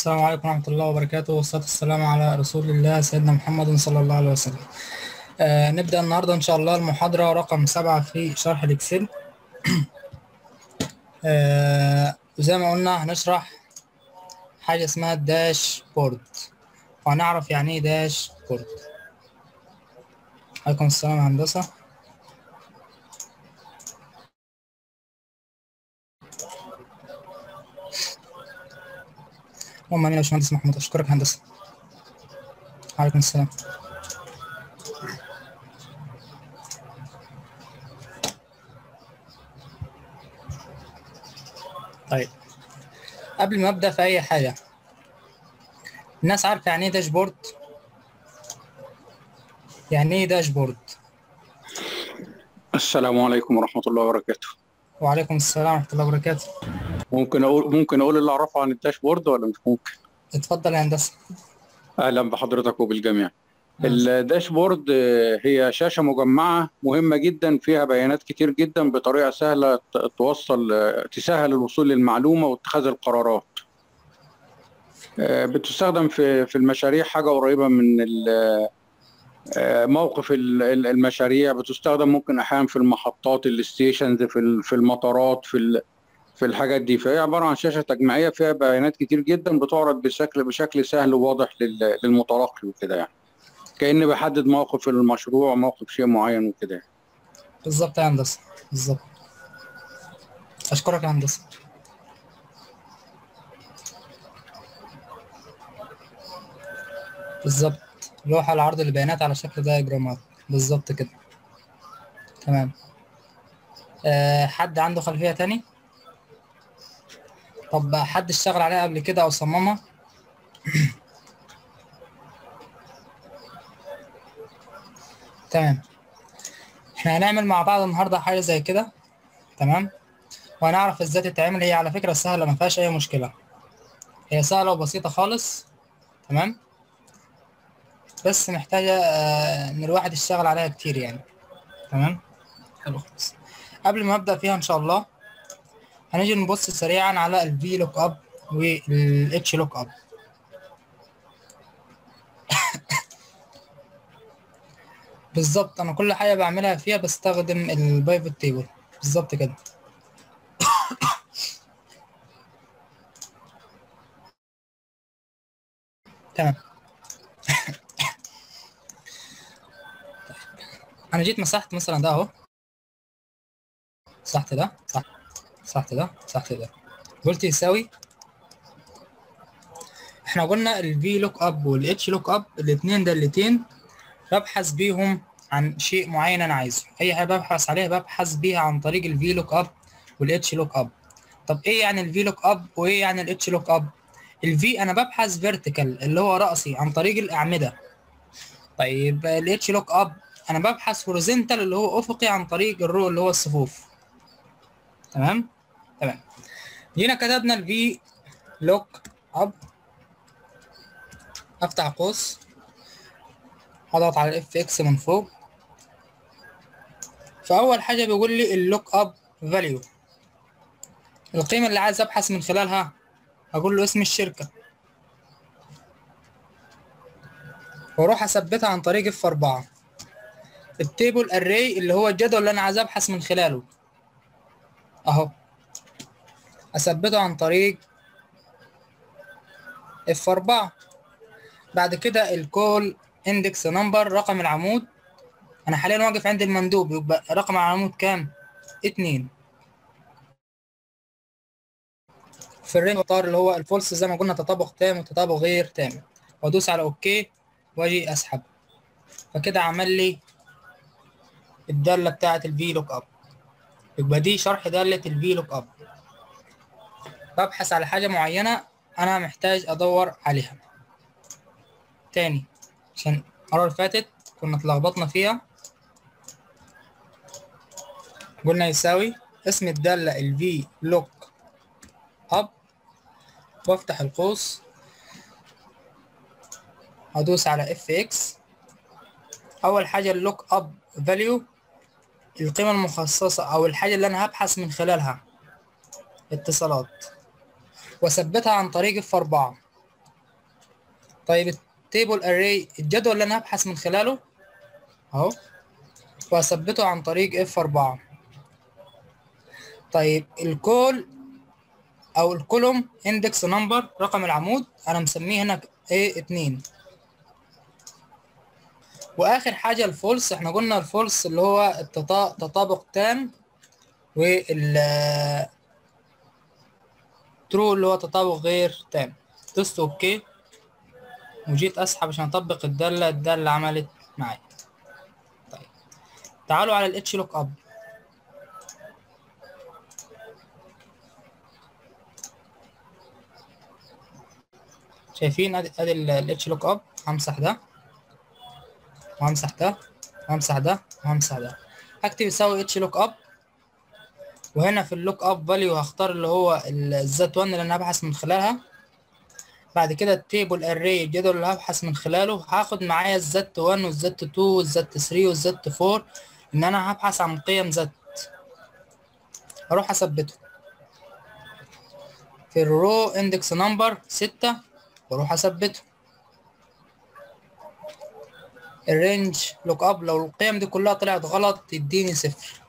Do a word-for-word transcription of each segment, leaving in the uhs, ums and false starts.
السلام عليكم ورحمة الله وبركاته، والصلاة والسلام على رسول الله سيدنا محمد صلى الله عليه وسلم. آه نبدأ النهاردة إن شاء الله المحاضرة رقم سبعة في شرح الإكسل. آه وزي ما قلنا هنشرح حاجة اسمها الداش بورد، وهنعرف يعني إيه داش بورد. عليكم السلام يا هندسة. اللهم آمين يا باشمهندس محمود، أشكرك هندسة. عليكم السلام. طيب، قبل ما أبدأ في أي حاجة، الناس عارفة يعني إيه داشبورد؟ يعني إيه داشبورد؟ السلام عليكم ورحمة الله وبركاته. وعليكم السلام ورحمة الله وبركاته. ممكن أقول ممكن أقول اللي أعرفه عن الداشبورد ولا مش ممكن؟ اتفضل يا هندسة. أهلا بحضرتك وبالجميع. الداشبورد آه، هي شاشة مجمعة مهمة جدا، فيها بيانات كتير جدا بطريقة سهلة ت- توصل آه، تسهل الوصول للمعلومة واتخاذ القرارات. آه، بتستخدم في في المشاريع، حاجة قريبة من ال- آه، موقف ال- ال- المشاريع. بتستخدم ممكن أحيانا في المحطات، الستيشنز، في ال- في المطارات، في ال- في الحاجات دي. فهي عبارة عن شاشة تجميعية فيها بيانات كتير جدا، بتعرض بشكل بشكل سهل وواضح لل- للمتلقي وكده، يعني كأني بحدد موقف المشروع، موقف شيء معين وكده يعني. بالظبط يا هندسة، بالظبط. أشكرك يا هندسة. بالظبط، لوحة لعرض البيانات على شكل دايجرامات، بالظبط كده. تمام. أه حد عنده خلفية تاني؟ طب حد اشتغل عليها قبل كده أو صممها؟ تمام. احنا هنعمل مع بعض النهاردة حاجة زي كده، تمام، وهنعرف ازاي تتعمل. هي على فكرة سهلة، ما فيهاش أي مشكلة، هي سهلة وبسيطة خالص. تمام، بس محتاجة آه، إن الواحد يشتغل عليها كتير يعني. تمام، حلو خالص. قبل ما أبدأ فيها إن شاء الله، هنيجي نبص سريعا على ال V look up وال H look up. بالظبط، انا كل حاجه بعملها فيها بستخدم البايفوت تيبل، بالظبط كده. تمام. انا جيت مسحت مثلا ده اهو، مسحت ده، صح، مسحت ده، مسحت ده، قلت يساوي. احنا قلنا الفي لوك اب والاتش لوك اب الاثنين دالتين ببحث بيهم عن شيء معين انا عايزه. اي حاجه ببحث عليها ببحث بيها عن طريق الفي لوك اب والاتش لوك اب. طب ايه يعني الفي لوك اب وايه يعني الاتش لوك اب؟ الفي انا ببحث فيرتيكال اللي هو رأسي عن طريق الاعمده. طيب الاتش لوك اب انا ببحث هوريزونتال اللي هو افقي عن طريق الرو اللي هو الصفوف. تمام. تمام، جينا كتبنا الفي لوك اب، افتح قوس، هضغط على الاف اكس من فوق. فاول حاجه بيقول لي اللوك اب فاليو، القيمه اللي عايز ابحث من خلالها. هقول له اسم الشركه، واروح اثبتها عن طريق اف أربعة. التيبل اري اللي هو الجدول اللي انا عايز ابحث من خلاله اهو، اثبته عن طريق اف أربعة. بعد كده الكول اندكس نمبر، رقم العمود. انا حاليا واقف عند المندوب، يبقى رقم العمود كام؟ اتنين. في الرين اختار اللي هو الفولس زي ما قلنا، تطابق تام وتطابق غير تام، وادوس على اوكي واجي اسحب. فكده عمل لي الداله بتاعه الفي لوك اب. يبقى دي شرح داله الفي لوك اب. ببحث على حاجه معينه انا محتاج ادور عليها. تاني، عشان المره اللي فاتت كنا اتلخبطنا فيها، قلنا يساوي اسم الداله الفي لوك اب، وافتح القوس، هدوس على اف اكس. اول حاجه اللوك اب فاليو، القيمه المخصصه او الحاجه اللي انا هبحث من خلالها اتصالات، واثبتها عن طريق اف أربعة. طيب التيبل اري الجدول اللي انا هبحث من خلاله اهو، واثبته عن طريق اف أربعة. طيب الكول او الكولوم اندكس نمبر، رقم العمود انا مسميه هنا ايه اتنين. واخر حاجه الفولس، احنا قلنا الفولس اللي هو التطا- تطابق تام، وال ترو اللي هو تطابق غير تام. دوست اوكي وجيت اسحب عشان اطبق الداله، الداله عملت معايا. طيب تعالوا على الاتش لوك اب. شايفين ادي ادي الاتش لوك اب. همسح ده وهمسح ده وهمسح ده وهمسح ده. هكتب يساوي اتش لوك اب، وهنا في اللوك اب فاليو هختار اللي هو الزت واحد اللي انا هبحث من خلالها. بعد كده التيبل اري الجدول اللي هبحث من خلاله، هاخد معايا الزت واحد والزت اتنين والزت تلاتة والزت اربعة، ان انا هبحث عن قيم زت. اروح اثبته في الرو اندكس نمبر ستة واروح اثبته. الرينج لوك اب لو القيم دي كلها طلعت غلط يديني صفر.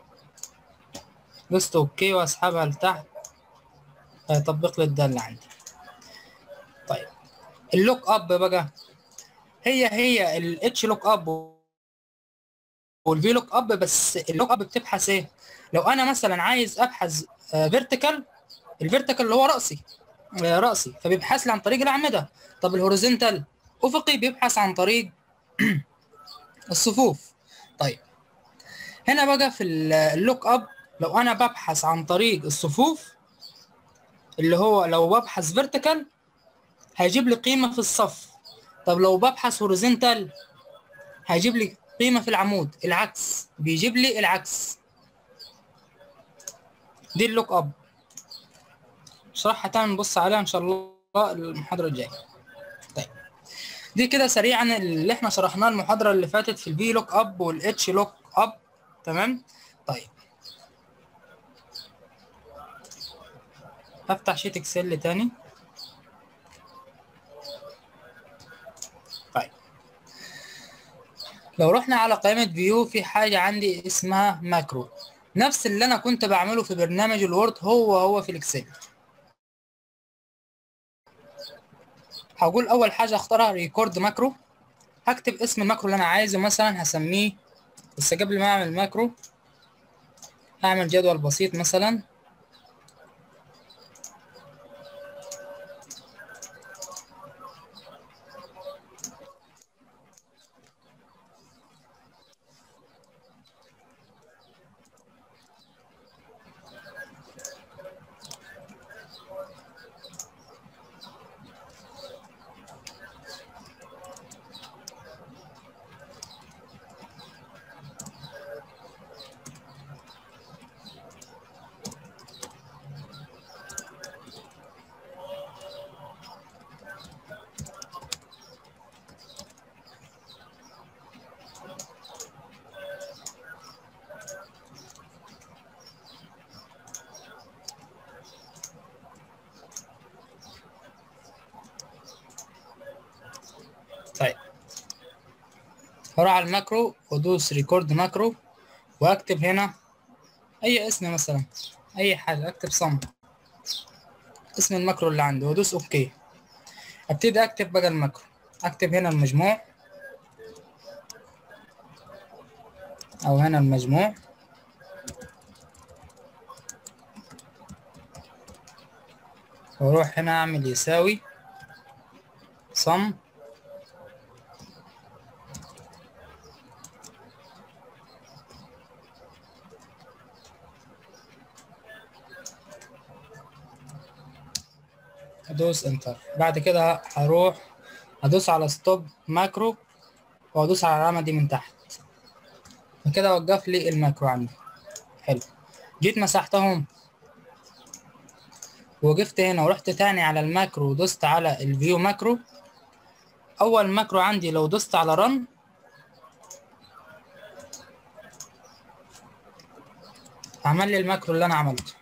دوست اوكي واسحبها لتحت، هيطبق لي الداله عندي. طيب اللوك اب بقى هي هي الاتش لوك اب والفي لوك اب، بس اللوك اب بتبحث ايه؟ لو انا مثلا عايز ابحث فيرتيكال، الفيرتيكال اللي هو راسي آه، راسي فبيبحث لي عن طريق الاعمده. طب الهوريزونتال افقي بيبحث عن طريق الصفوف. طيب هنا بقى في اللوك اب لو انا ببحث عن طريق الصفوف، اللي هو لو ببحث فيرتيكال هيجيب لي قيمه في الصف. طب لو ببحث هوريزونتال هيجيب لي قيمه في العمود، العكس بيجيب لي العكس. دي اللوك اب. شرحها تاني نبص عليها ان شاء الله المحاضره الجايه. طيب دي كده سريعا اللي احنا شرحناه المحاضره اللي فاتت في الفي لوك اب والاتش لوك اب. تمام. طيب هفتح شيت اكسل تاني. طيب لو رحنا على قائمه فيو في حاجه عندي اسمها ماكرو، نفس اللي انا كنت بعمله في برنامج الوورد هو هو في الاكسل. هقول اول حاجه اختارها ريكورد ماكرو. هكتب اسم الماكرو اللي انا عايزه، مثلا هسميه، بس قبل ما اعمل ماكرو هعمل جدول بسيط مثلا. طيب هروح على الماكرو وادوس ريكورد ماكرو واكتب هنا اي اسم، مثلا اي حاجه، اكتب صم اسم الماكرو اللي عندي وادوس اوكي. ابتدي اكتب بقى الماكرو. اكتب هنا المجموع او هنا المجموع، واروح هنا اعمل يساوي صم ادوس انتر. بعد كده هروح ادوس على ستوب ماكرو وادوس على العلامه دي من تحت، وكده وقف لي الماكرو عندي. حلو. جيت مسحتهم ووقفت هنا ورحت تاني على الماكرو ودوست على الفيو ماكرو. اول ماكرو عندي لو دوست على رن عمل لي الماكرو اللي انا عملته.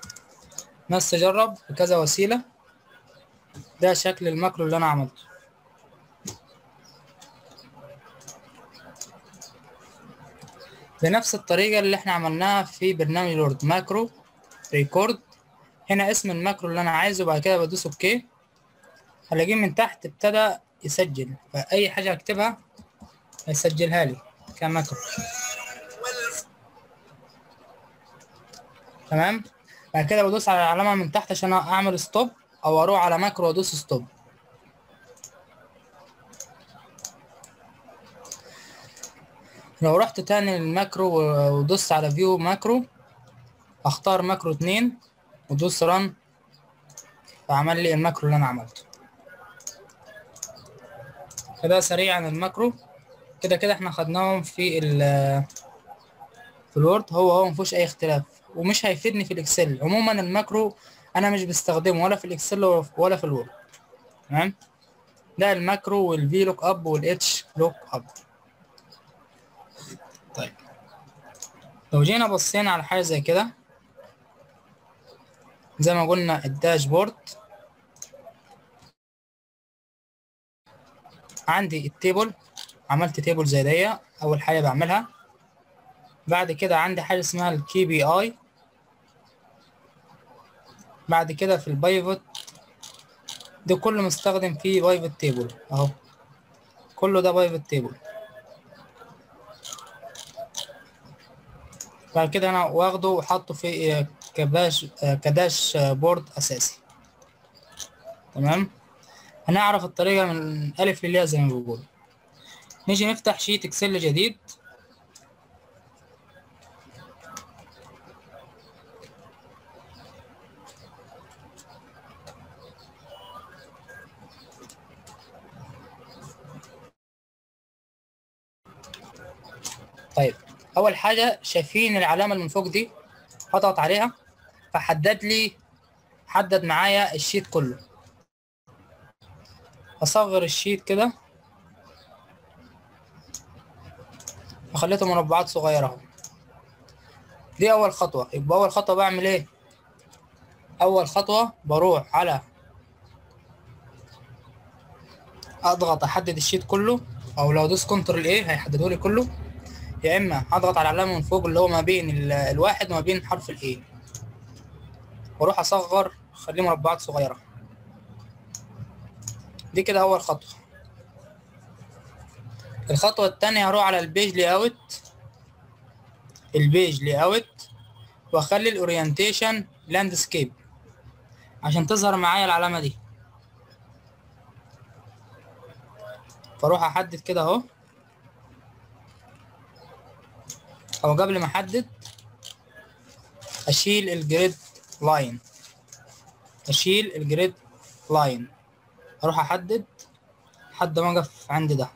ناس تجرب بكذا وسيله. ده شكل الماكرو اللي انا عملته. بنفس الطريقة اللي احنا عملناها في برنامج الوورد. ماكرو ريكورد، هنا اسم الماكرو اللي انا عايزه، بعد كده بدوس اوكي، هلاقيه من تحت ابتدى يسجل، فأي حاجة اكتبها هيسجلها لي كماكرو. تمام. بعد كده بدوس على العلامة من تحت عشان اعمل ستوب، او اروح على ماكرو وادوس ستوب. لو رحت تاني للماكرو ودوست على فيو ماكرو، اختار ماكرو اتنين ودوس ران، فعمل لي الماكرو اللي انا عملته. فده سريع عن الماكرو. كده كده احنا خدناهم في ال في الوورد، هو هو مفيهوش اي اختلاف، ومش هيفيدني في الاكسل. عموما الماكرو انا مش بستخدمه ولا في الاكسل ولا في الوورد. تمام. ده الماكرو والفي لوك اب والاتش لوك اب. طيب لو جينا بصينا على حاجه زي كده، زي ما قلنا الداشبورد، عندي التيبل، عملت تيبل زي دي اول حاجه بعملها. بعد كده عندي حاجه اسمها الكي بي اي. بعد كده في البايفوت، ده كله مستخدم فيه بايفوت تيبل اهو، كله ده بايفوت تيبل. بعد كده انا واخده وحاطه في كباش كداش بورد اساسي. تمام. هنعرف الطريقه من الف للياء زي ما بيقولوا. نيجي نفتح شيت اكسل جديد. طيب اول حاجه شايفين العلامه اللي من فوق دي، هضغط عليها فحدد لي حدد معايا الشيت كله. اصغر الشيت كده وخليته مربعات صغيره اهو. دي اول خطوه. يبقى اول خطوه بعمل ايه؟ اول خطوه بروح على اضغط احدد الشيت كله، او لو دوس كنترول ايه هيحدده لي كله، يا اما هضغط على العلامه من فوق اللي هو ما بين الواحد وما بين حرف الايه، واروح اصغر اخليه مربعات صغيره. دي كده اول خطوه. الخطوه الثانيه هروح على البيج لاي اوت، البيج لاي اوت، واخلي الاورينتيشن لاندسكيب عشان تظهر معايا العلامه دي. فاروح احدد كده اهو، او قبل ما احدد اشيل الجريد لاين، اشيل الجريد لاين، اروح احدد لحد ما اقف عند ده.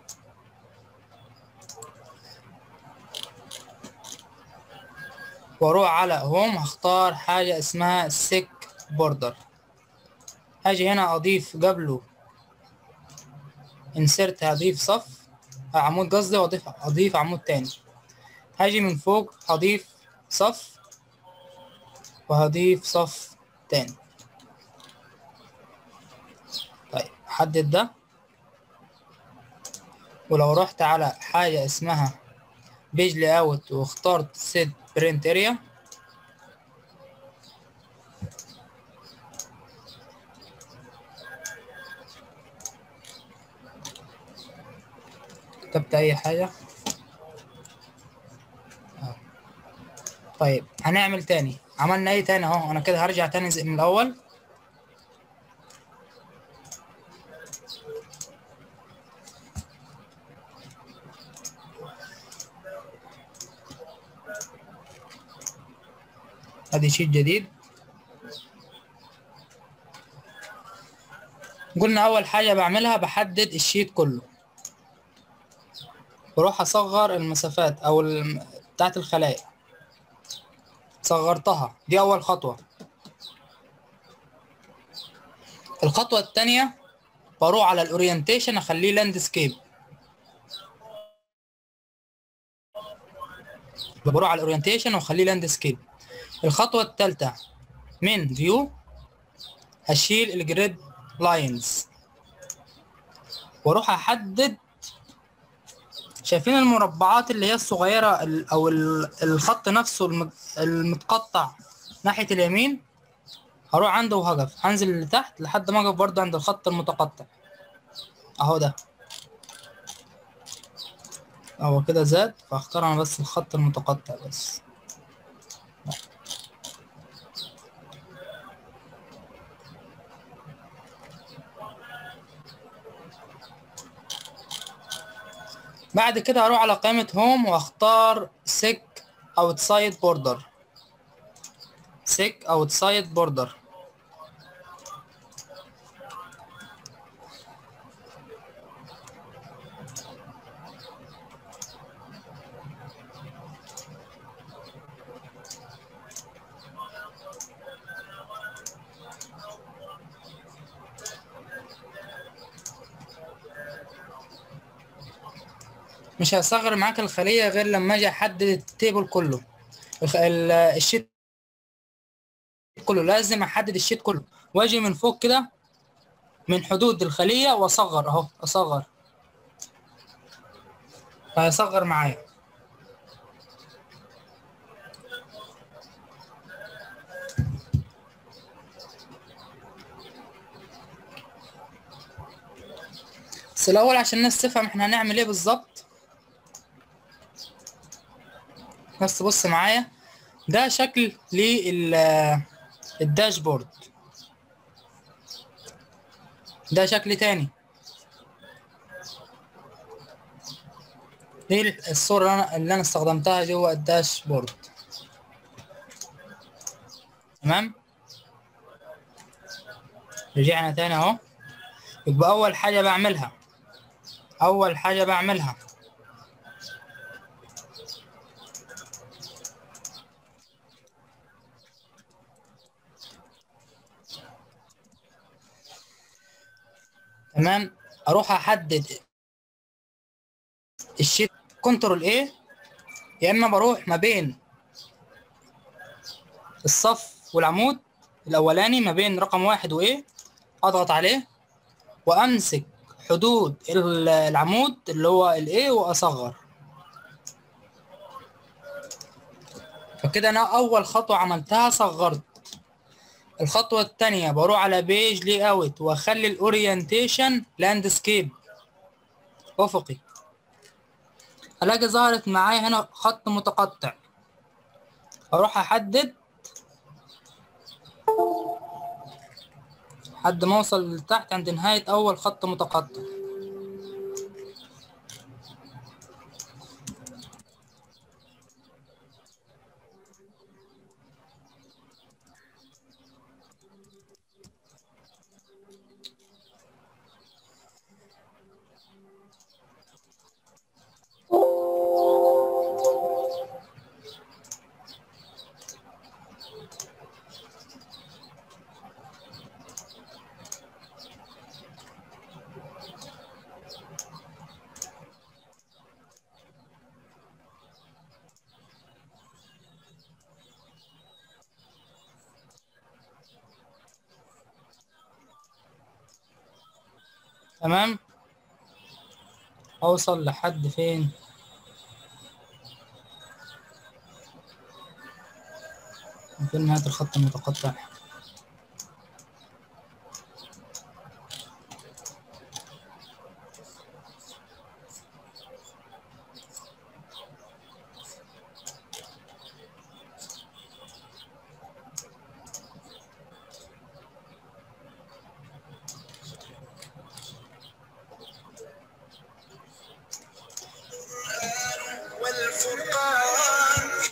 واروح على هوم، هختار حاجه اسمها سيك بوردر، هاجي هنا اضيف قبله انسرت، هضيف صف عمود قصدي، واضيف اضيف عمود تاني. هاجي من فوق هضيف صف وهضيف صف تاني. طيب حدد ده. ولو رحت على حاجة اسمها بيج لاي اوت واخترت سيت برنت اريا، كتبت اي حاجة. أوه. طيب هنعمل تاني، عملنا ايه تاني اهو. انا كده هرجع تاني زي من الاول. ادي شيت جديد. قلنا اول حاجة بعملها بحدد الشيت كله، بروح اصغر المسافات او الم... بتاعت الخلايا، صغرتها. دي اول خطوة. الخطوة الثانية بروح على الاورينتيشن اخليه لاندسكيب، بروح على الاورينتيشن واخليه لاندسكيب. الخطوة الثالثة من فيو هشيل الجريد لاينز، واروح احدد شايفين المربعات اللي هي الصغيرة ال- او ال- الخط نفسه الم- المتقطع ناحية اليمين؟ هروح عنده وهقف، هنزل لتحت لحد ما اقف برضه عند الخط المتقطع اهو ده، اهو كده زاد، فاختار انا بس الخط المتقطع بس. بعد كده هروح على قائمة هوم واختار سيك اوتسايد بوردر، سيك اوتسايد بوردر. مش هصغر معاك الخلية غير لما اجي احدد التيبل كله، الخ- ال- الشيت كله، لازم احدد الشيت كله واجي من فوق كده من حدود الخلية واصغر اهو، اصغر فهيصغر معايا. بس الاول عشان الناس تفهم احنا هنعمل ايه بالظبط، بس بص معايا، ده شكل للداشبورد، ده شكل تاني، دي الصورة اللي انا اللي انا استخدمتها جوه الداشبورد. تمام، رجعنا تاني اهو. يبقى اول حاجة بعملها، اول حاجة بعملها تمام، اروح احدد الشيت كنترول ايه، يا اما بروح ما بين الصف والعمود الاولاني ما بين رقم واحد وايه، اضغط عليه وامسك حدود ال- العمود اللي هو الايه واصغر. فكده انا اول خطوة عملتها صغرت. الخطوة التانية بروح على بيج لي اوت واخلي الاورينتيشن لاندسكيب افقي، الاقي ظهرت معايا هنا خط متقطع، اروح احدد لحد ما اوصل لتحت عند نهاية اول خط متقطع. تمام، اوصل لحد فين؟ فين نهاية الخط المتقطع؟ والفرقان.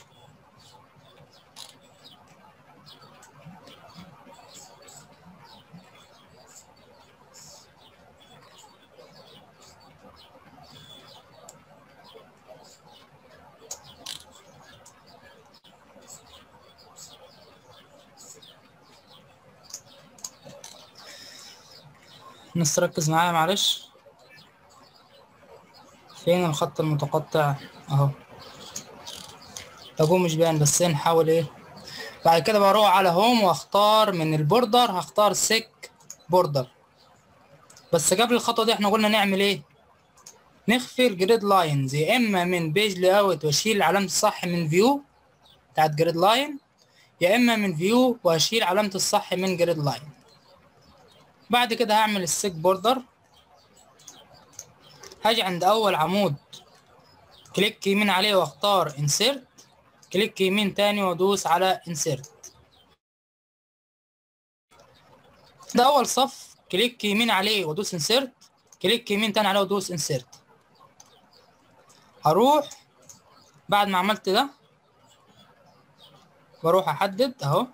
الناس تركز معايا معلش، فين الخط المتقطع؟ اهو، طب مش باين بس نحاول ايه. بعد كده بروح على هوم واختار من البوردر، هختار سيك بوردر. بس قبل الخطوة دي احنا قلنا نعمل ايه؟ نخفي الجريد لاينز يا اما من بيج لاي اوت واشيل علامه الصح من فيو بتاعت جريد لاين، يا اما من فيو واشيل علامه الصح من جريد لاين. بعد كده هعمل السيك بوردر، هاجي عند اول عمود كليك يمين عليه واختار انسيرت، كليك يمين تاني وادوس على انسيرت. ده اول صف كليك يمين عليه وادوس انسيرت، كليك يمين تاني عليه وادوس انسيرت. هروح بعد ما عملت ده بروح احدد اهو،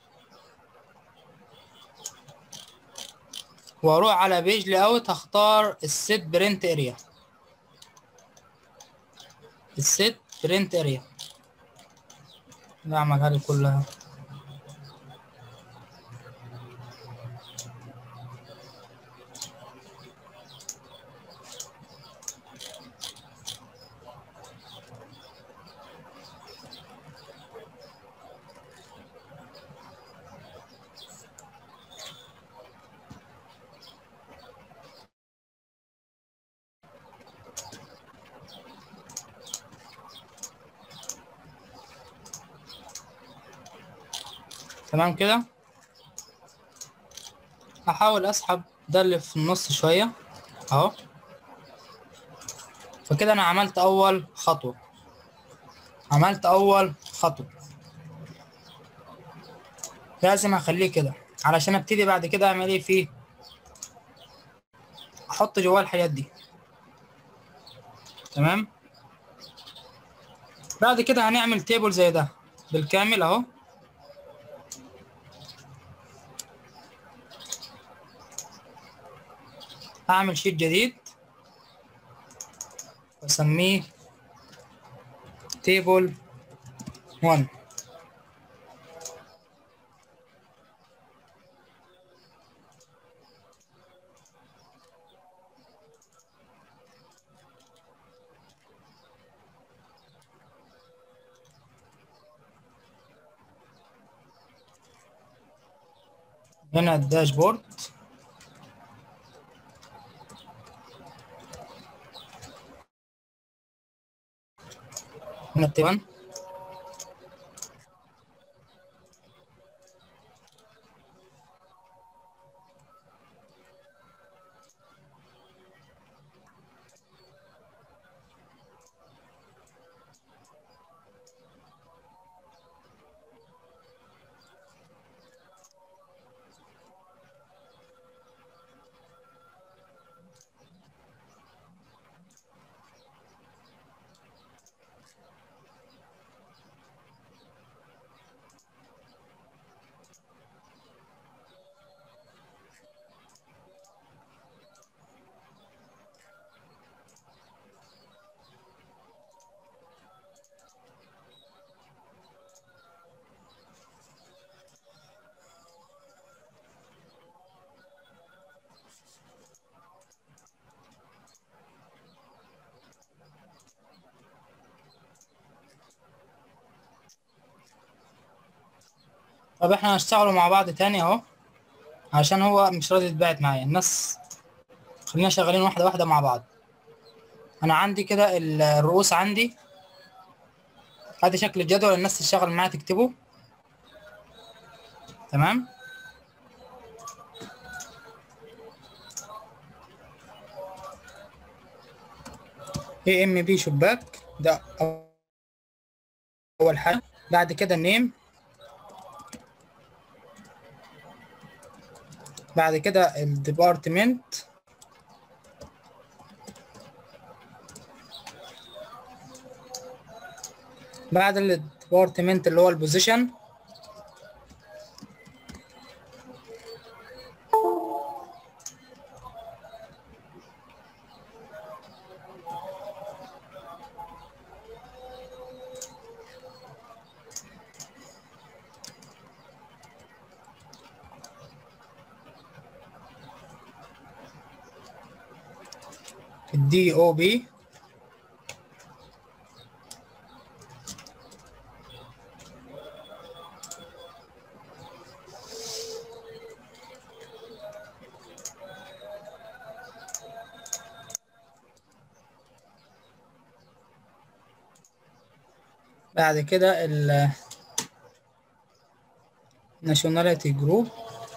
واروح على بيج لاي اوت هختار السيت برنت اريا، السيت برنت اريا نعملها لي كلها. تمام كده. هحاول اسحب ده اللي في النص شويه اهو. فكده انا عملت اول خطوه، عملت اول خطوه. لازم اخليه كده علشان ابتدي بعد كده اعمل ايه فيه، احط جواه الحاجات دي. تمام. بعد كده هنعمل تيبل زي ده بالكامل اهو. هعمل شيت جديد واسميه تيبل واحد. هنا الداشبورد، هنا التيبل. طب احنا هنشتغلوا مع بعض تاني اهو، عشان هو مش راضي يتبعت معايا الناس. خلينا شغالين واحده واحده مع بعض. انا عندي كده الرؤوس عندي، ادي شكل الجدول الناس تشتغل معايا تكتبه. تمام. اي ام بي شباك ده اول حاجه. بعد كده النيم، بعد كده الديبارتمنت، بعد الديبارتمنت اللي هو البوزيشن، الدي او بي، بعد كده ال nationality group.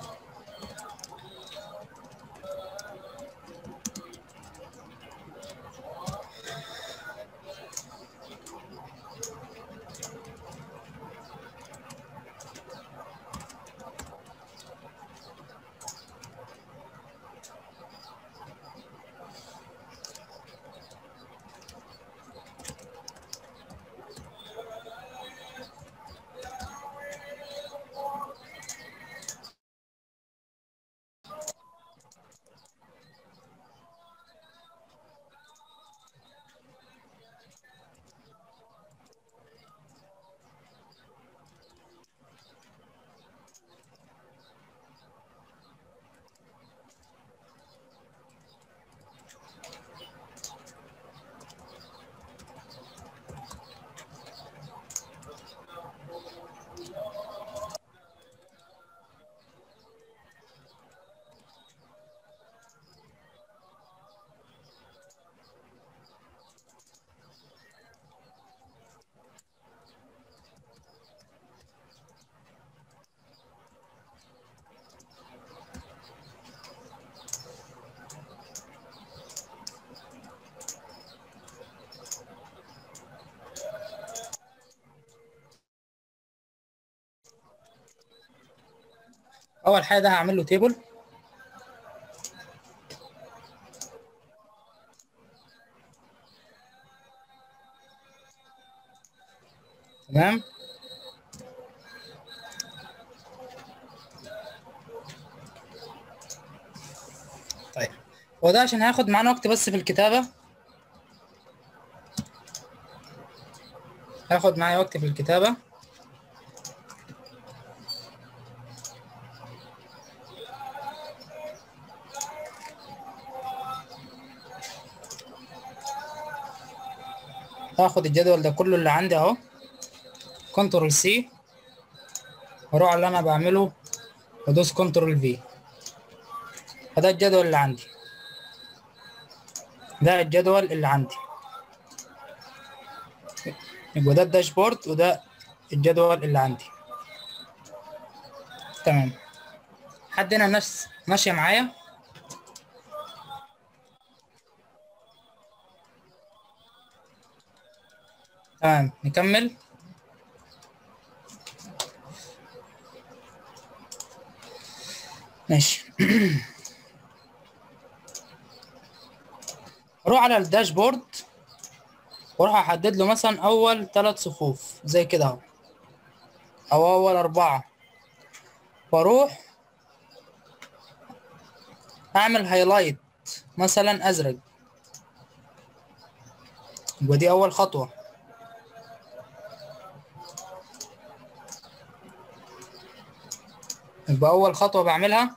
اول حاجه ده هعمل له تيبل. تمام. طيب هو ده عشان هياخد معانا وقت بس في الكتابه، هياخد معايا وقت في الكتابه. هاخد الجدول ده كله اللي عندي اهو، كنترول سي، واروح على اللي انا بعمله وادوس كنترول في. فده الجدول اللي عندي، ده الجدول اللي عندي، يبقى ده الداشبورد وده الجدول اللي عندي. تمام. حد هنا الناس ماشيه معايا؟ تمام نكمل. ماشي. اروح على الداشبورد واروح احدد له مثلا اول ثلاث صفوف زي كده اهو، او اول اربعه، واروح اعمل هايلايت مثلا ازرق، يبقى دي اول خطوه. يبقى اول خطوه بعملها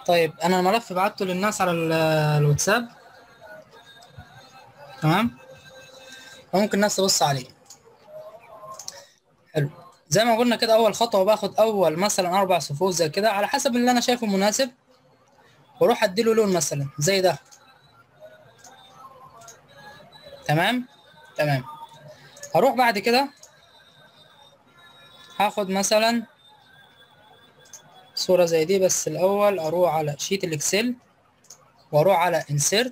طيب انا الملف بعته للناس على ال- الواتساب، تمام، ممكن الناس تبص عليه. حلو. زي ما قلنا كده، اول خطوه باخد اول مثلا اربع صفوف زي كده على حسب اللي انا شايفه مناسب، واروح اديله لون مثلا زي ده. تمام تمام. هروح بعد كده هاخد مثلا صورة زي دي، بس الأول أروح على شيت الإكسل وأروح على insert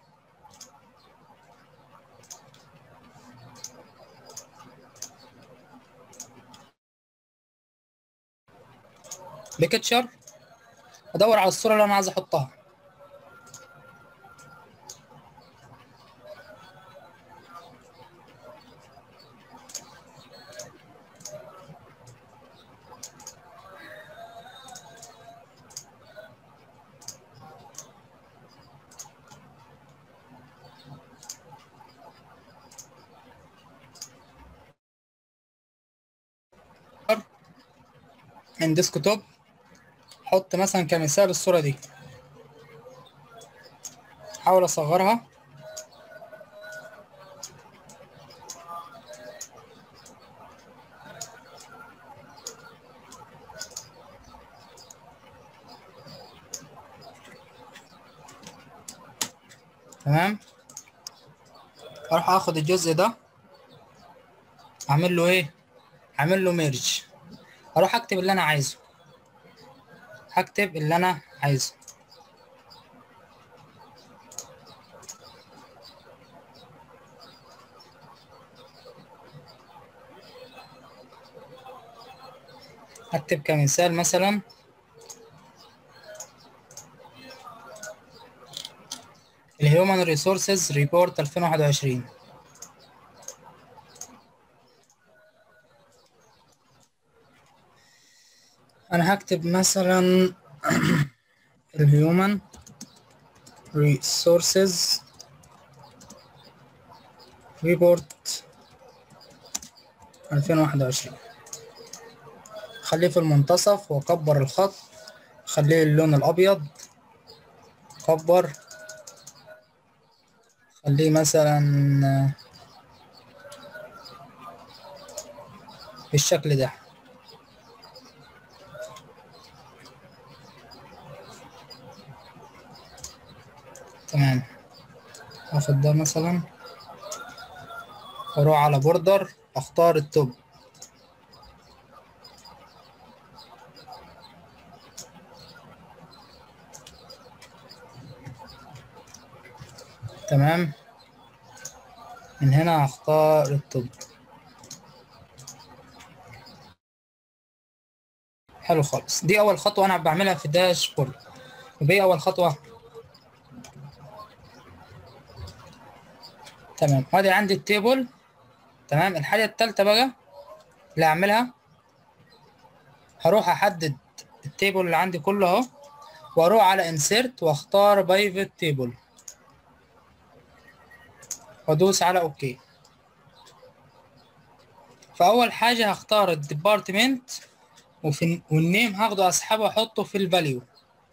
picture، أدور على الصورة اللي أنا عايز أحطها. من ديسكتوب، حط مثلا كمثال الصورة دي، حاول أصغرها. تمام. أروح آخد الجزء ده أعمل له إيه؟ أعمل له ميرج. أروح أكتب اللي أنا عايزه، هكتب اللي أنا عايزه. هكتب كمثال مثلا الهيومن ريسورسز ريبورت ألفين وواحد وعشرين. أنا هكتب مثلا الهيومن ريسورسز ريبورت ألفين وواحد وعشرين. خليه في المنتصف واكبر الخط، خليه اللون الابيض، كبر، خليه مثلا بالشكل ده. تمام. اخد ده مثلا واروح على بوردر، اختار التوب. تمام. من هنا هختار التوب. حلو خالص. دي اول خطوه انا بعملها في الداشبورد. ودي اول خطوه. تمام. وادي عندي التيبل. تمام. الحاجه الثالثه بقى اللي هعملها، هروح احدد التيبل اللي عندي كله اهو، واروح على انسيرت واختار بايفت تيبل وادوس على اوكي. فاول حاجه هختار الديبارتمنت، وفي والنيم هاخده اسحبه واحطه في الفاليو،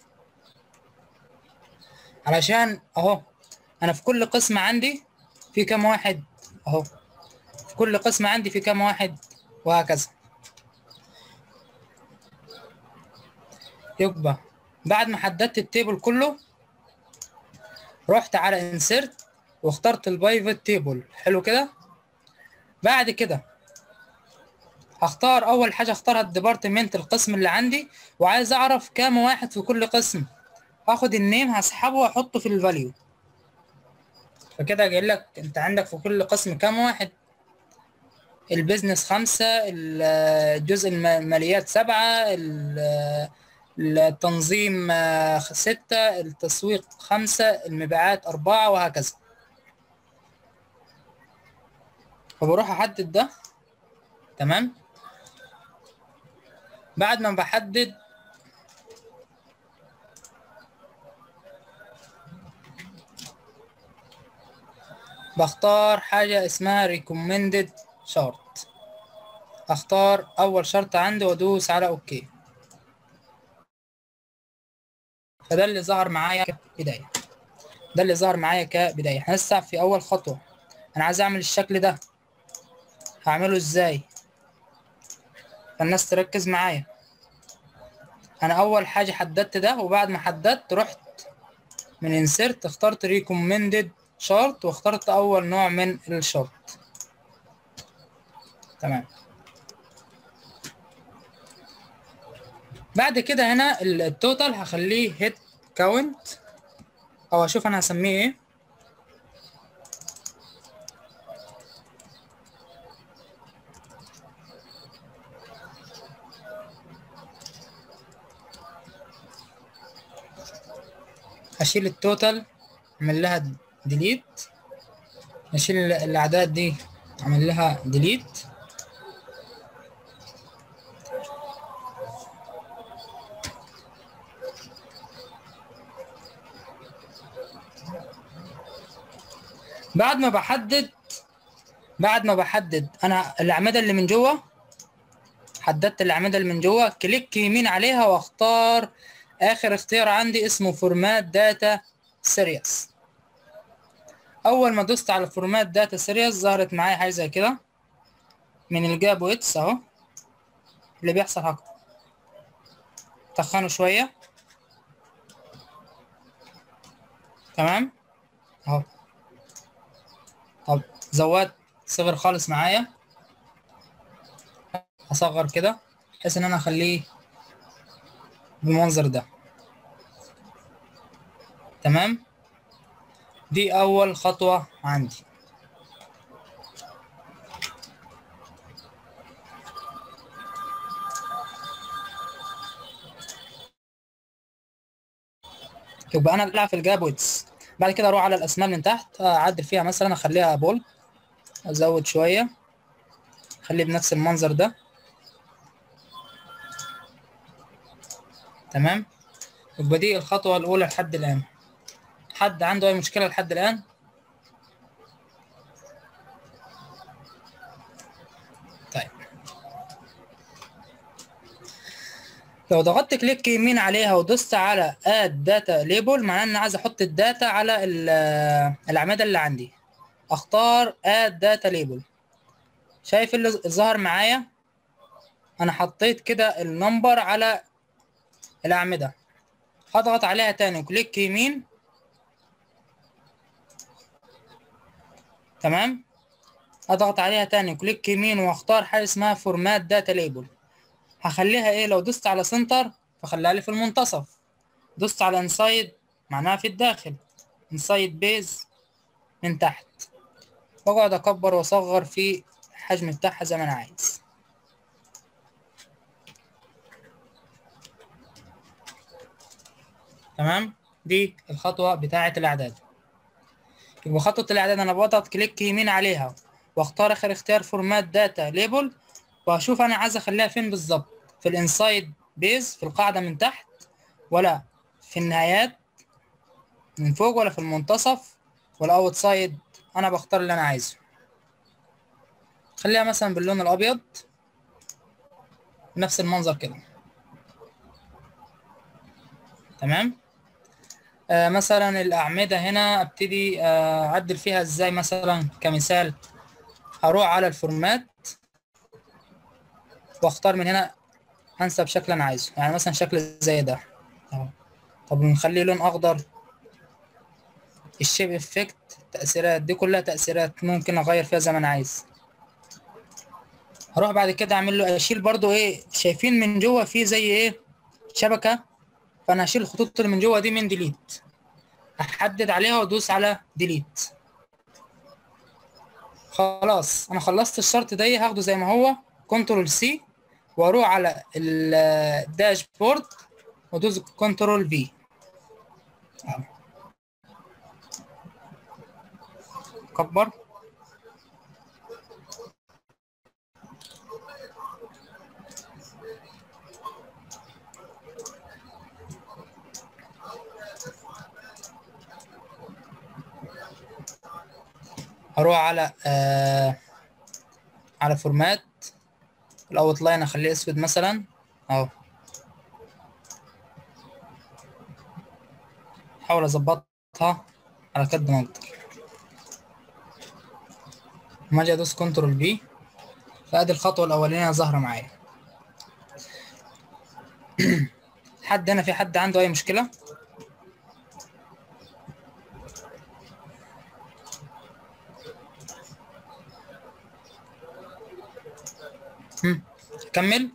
علشان اهو انا في كل قسم عندي في كام واحد اهو، في كل قسم عندي في كام واحد، وهكذا. يبقى بعد ما حددت التيبل كله، رحت على انسيرت واخترت البايفت تيبل. حلو كده. بعد كده هختار اول حاجه، اختارها الديبارتمنت، القسم اللي عندي، وعايز اعرف كام واحد في كل قسم. هاخد النيم هسحبه واحطه في الفاليو. فكده جاي لك انت عندك في كل قسم كام واحد. البيزنس خمسة، الجزء الماليات سبعة، التنظيم ستة، التسويق خمسة، المبيعات أربعة، وهكذا. فبروح أحدد ده. تمام. بعد ما بحدد بختار حاجة اسمها recommended chart. اختار اول شرط عندي وادوس على اوكي. فده اللي ظهر معايا كبدايه. ده اللي ظهر معايا كبدايه. احنا لسه في اول خطوه. انا عايز اعمل الشكل ده، هعمله ازاي؟ فالناس تركز معايا. انا اول حاجه حددت ده، وبعد ما حددت رحت من انسيرت اخترت ريكومندد شارت واخترت اول نوع من الشارت. تمام. بعد كده هنا التوتال هخليه هيد كاونت، او اشوف انا هسميه ايه. هشيل التوتال اعمل لها ديليت، اشيل الاعداد دي اعمل لها ديليت. بعد ما بحدد بعد ما بحدد انا الاعمده اللي من جوه، حددت الاعمده اللي من جوه، كليك يمين عليها واختار اخر اختيار عندي اسمه فورمات داتا سيريس. اول ما دوست على فورمات داتا سيريس ظهرت معايا حاجه زي كده من الجاب ويتس اهو. اللي بيحصل هكذا، تخنه شويه. تمام اهو. طب زود صغر خالص معايا، هصغر كده بحيث ان انا اخليه بالمنظر ده. تمام. دي اول خطوه عندي. يبقى انا بلعب في الجاب ويتس. بعد كده اروح على الاسماء من تحت اعدل فيها، مثلا اخليها بول، ازود شويه اخليه بنفس المنظر ده. تمام. يبقى دي الخطوه الاولى لحد الان. حد عنده اي مشكله لحد الان؟ طيب، لو ضغطت كليك يمين عليها ودوست على اد داتا ليبل، معناه ان انا عايز احط الداتا على الاعمده اللي عندي. اختار اد داتا ليبل. شايف اللي ظهر معايا؟ انا حطيت كده النمبر على الاعمده. هضغط عليها تاني وكليك يمين. تمام. اضغط عليها تاني وكليك يمين واختار حاجه اسمها فورمات داتا ليبل. هخليها ايه؟ لو دوست على سنتر فخليها لي في المنتصف، دوست على انسايد معناها في الداخل، انسايد بيز من تحت، واقعد اكبر واصغر في الحجم بتاعها زي ما انا عايز. تمام. دي الخطوه بتاعه الاعداد. يبقى خطوه الاعداد انا بضغط كليك يمين عليها واختار اخر اختيار فورمات داتا ليبل، واشوف انا عايز اخليها فين بالظبط، في الانسايد بيز في القاعده من تحت، ولا في النهايات من فوق، ولا في المنتصف، ولا اوت سايد. انا بختار اللي انا عايزه. خليها مثلا باللون الابيض نفس المنظر كده. تمام. آه مثلا الاعمده هنا ابتدي آه اعدل فيها ازاي؟ مثلا كمثال هروح على الفورمات واختار من هنا انسب شكل انا عايزه، يعني مثلا شكل زي ده اهو. طب نخليه لون اخضر. الشيب افكت، التأثيرات دي كلها تأثيرات ممكن اغير فيها زي ما انا عايز. هروح بعد كده اعمل له اشيل برضو ايه، شايفين من جوه فيه زي ايه شبكة، فانا هشيل الخطوط اللي من جوه دي من ديليت. احدد عليها وادوس على ديليت. خلاص انا خلصت الشرط ده، هاخده زي ما هو كنترول سي واروح على الداشبورد وادوس كنترول في. كبر. هروح على آه على فورمات، الاوت لاين اخليه اسود مثلا اهو. احاول اظبطها على قد ما اقدر. لما اجي ادوس كنترول بي، فادي الخطوه الاولانيه ظاهره معايا. حد هنا في حد عنده اي مشكله؟ هم. كمل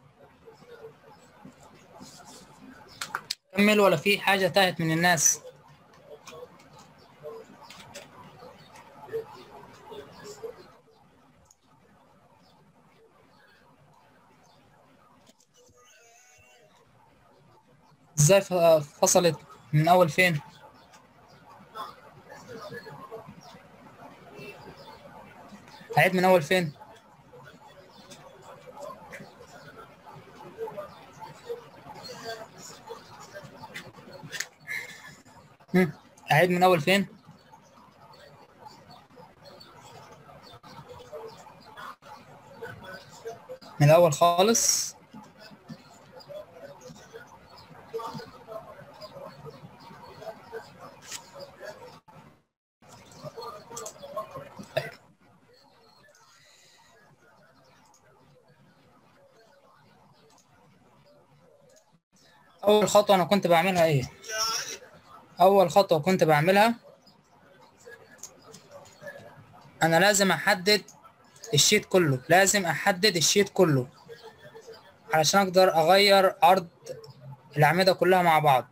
كمل ولا في حاجه تاهت من الناس؟ ازاي فصلت من اول فين؟ هعيد من اول فين؟ هم. اعيد من اول فين؟ من الاول خالص. اول خطوه انا كنت بعملها ايه؟ اول خطوه كنت بعملها انا لازم احدد الشيت كله، لازم احدد الشيت كله علشان اقدر اغير عرض الاعمده كلها مع بعض.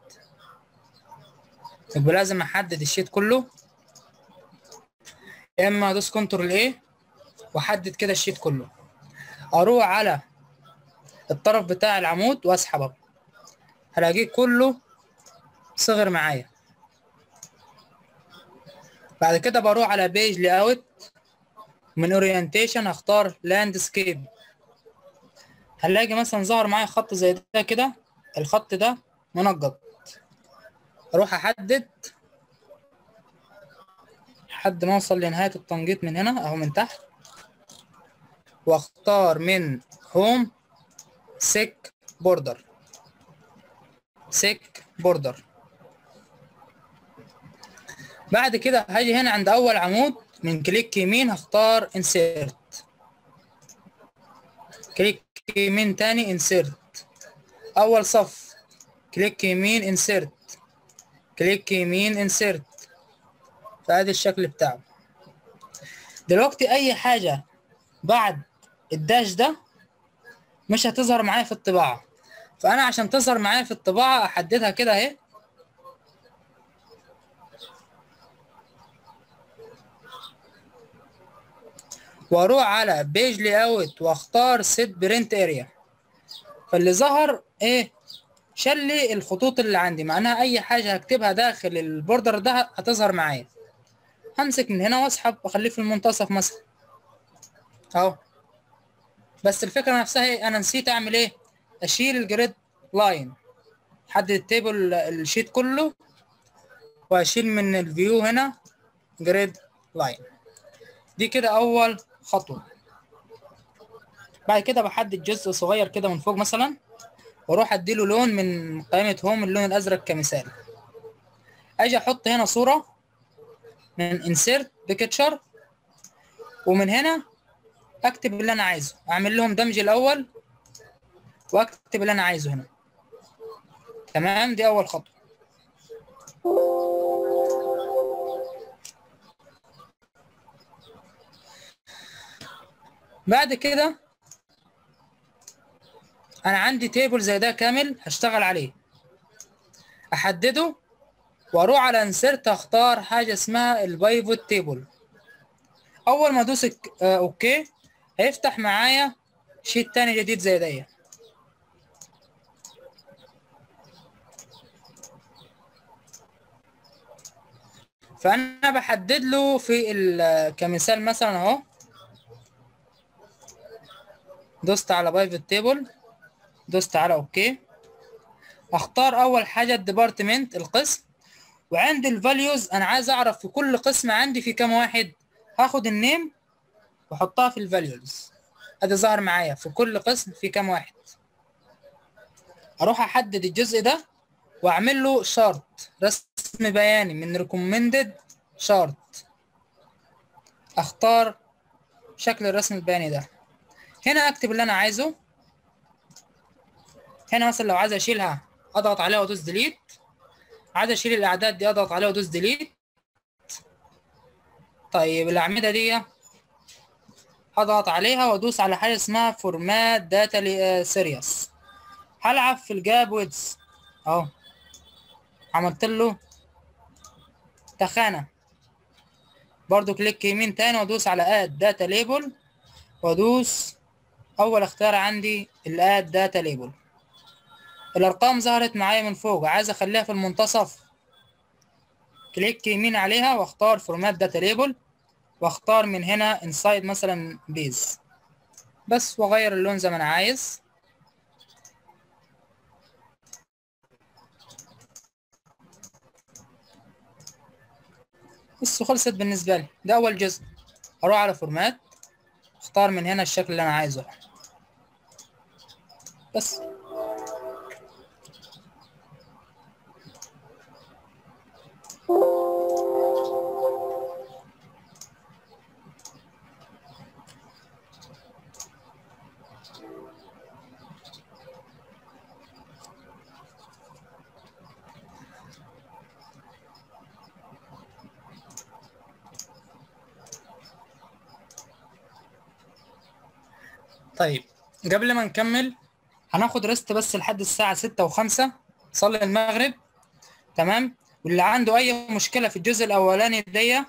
يبقى لازم احدد الشيت كله، يا اما ادوس كنترول ايه واحدد كده الشيت كله، اروح على الطرف بتاع العمود واسحبه، هلاقيه كله صغر معايا. بعد كده بروح على بيج لاي اوت، من اورينتيشن هختار لاندسكيب، هلاقي مثلا ظهر معايا خط زي ده كده، الخط ده منقط، اروح احدد لحد ما اوصل لنهايه التنقيط من هنا او من تحت، واختار من هوم سيك بوردر، سيك بوردر. بعد كده هاجي هنا عند اول عمود، من كليك يمين هختار انسيرت، كليك يمين تاني انسيرت، اول صف كليك يمين انسيرت، كليك يمين انسيرت، فادي الشكل بتاعه. دلوقتي اي حاجه بعد الداش ده مش هتظهر معايا في الطباعه، فانا عشان تظهر معايا في الطباعه احددها كده اهي، واروح على بيج لي اوت واختار سيت برنت اريا، فاللي ظهر ايه؟ شال لي الخطوط اللي عندي، معناها اي حاجه هكتبها داخل البوردر ده هتظهر معايا. همسك من هنا واسحب واخليه في المنتصف مثلا اهو. بس الفكره نفسها ايه؟ انا نسيت اعمل ايه؟ اشيل الجريد لاين، احدد التيبل الشيت كله، واشيل من الفيو هنا جريد لاين. دي كده اول خطوه. بعد كده بحدد جزء صغير كده من فوق مثلا، واروح اديله لون من قائمه هوم، اللون الازرق كمثال. اجي احط هنا صوره من انسيرت بيكتشر، ومن هنا اكتب اللي انا عايزه، اعمل لهم دمج الاول واكتب اللي انا عايزه هنا. تمام، دي اول خطوه. بعد كده انا عندي تيبل زي ده كامل هشتغل عليه، احدده واروح على انسيرت اختار حاجه اسمها البايفوت تيبل. اول ما ادوس آه اوكي هيفتح معايا شيت تاني جديد زي ده، فانا بحدد له في كمثال مثلا اهو، دوست على بايفوت تيبل، دوست على اوكي، اختار اول حاجه الديبارتمنت القسم، وعند الفاليوز انا عايز اعرف في كل قسم عندي في كام واحد، هاخد النيم واحطها في الفاليوز، ادي ظهر معايا في كل قسم في كام واحد. اروح احدد الجزء ده واعمل له شارت، رسم بياني من ريكومندد شارت. اختار شكل الرسم البياني ده. هنا اكتب اللي انا عايزه. هنا مثلا لو عايز اشيلها اضغط عليها وادوس ديليت. عايز اشيل الاعداد دي اضغط عليها وادوس ديليت. طيب الاعمده دي هضغط عليها وادوس على حاجه اسمها فورمات داتا سيريس. هلعب في الجاب ويدز اهو، عملت له تخانه. برضو كليك يمين تاني وادوس على اد داتا ليبل، وادوس اول اختيار عندي الاد داتا ليبل. الارقام ظهرت معايا من فوق، عايز اخليها في المنتصف. كليك يمين عليها واختار فورمات داتا ليبل، واختار من هنا انسايد مثلا بيز بس، واغير اللون زي ما انا عايز. بس خلصت بالنسبه لي. ده اول جزء. اروح على فورمات، اختار من هنا الشكل اللي انا عايزه بس. طيب قبل ما نكمل هناخد ريست بس لحد الساعة ستة وخمسة، صلي المغرب. تمام. واللي عنده أي مشكلة في الجزء الأولاني دي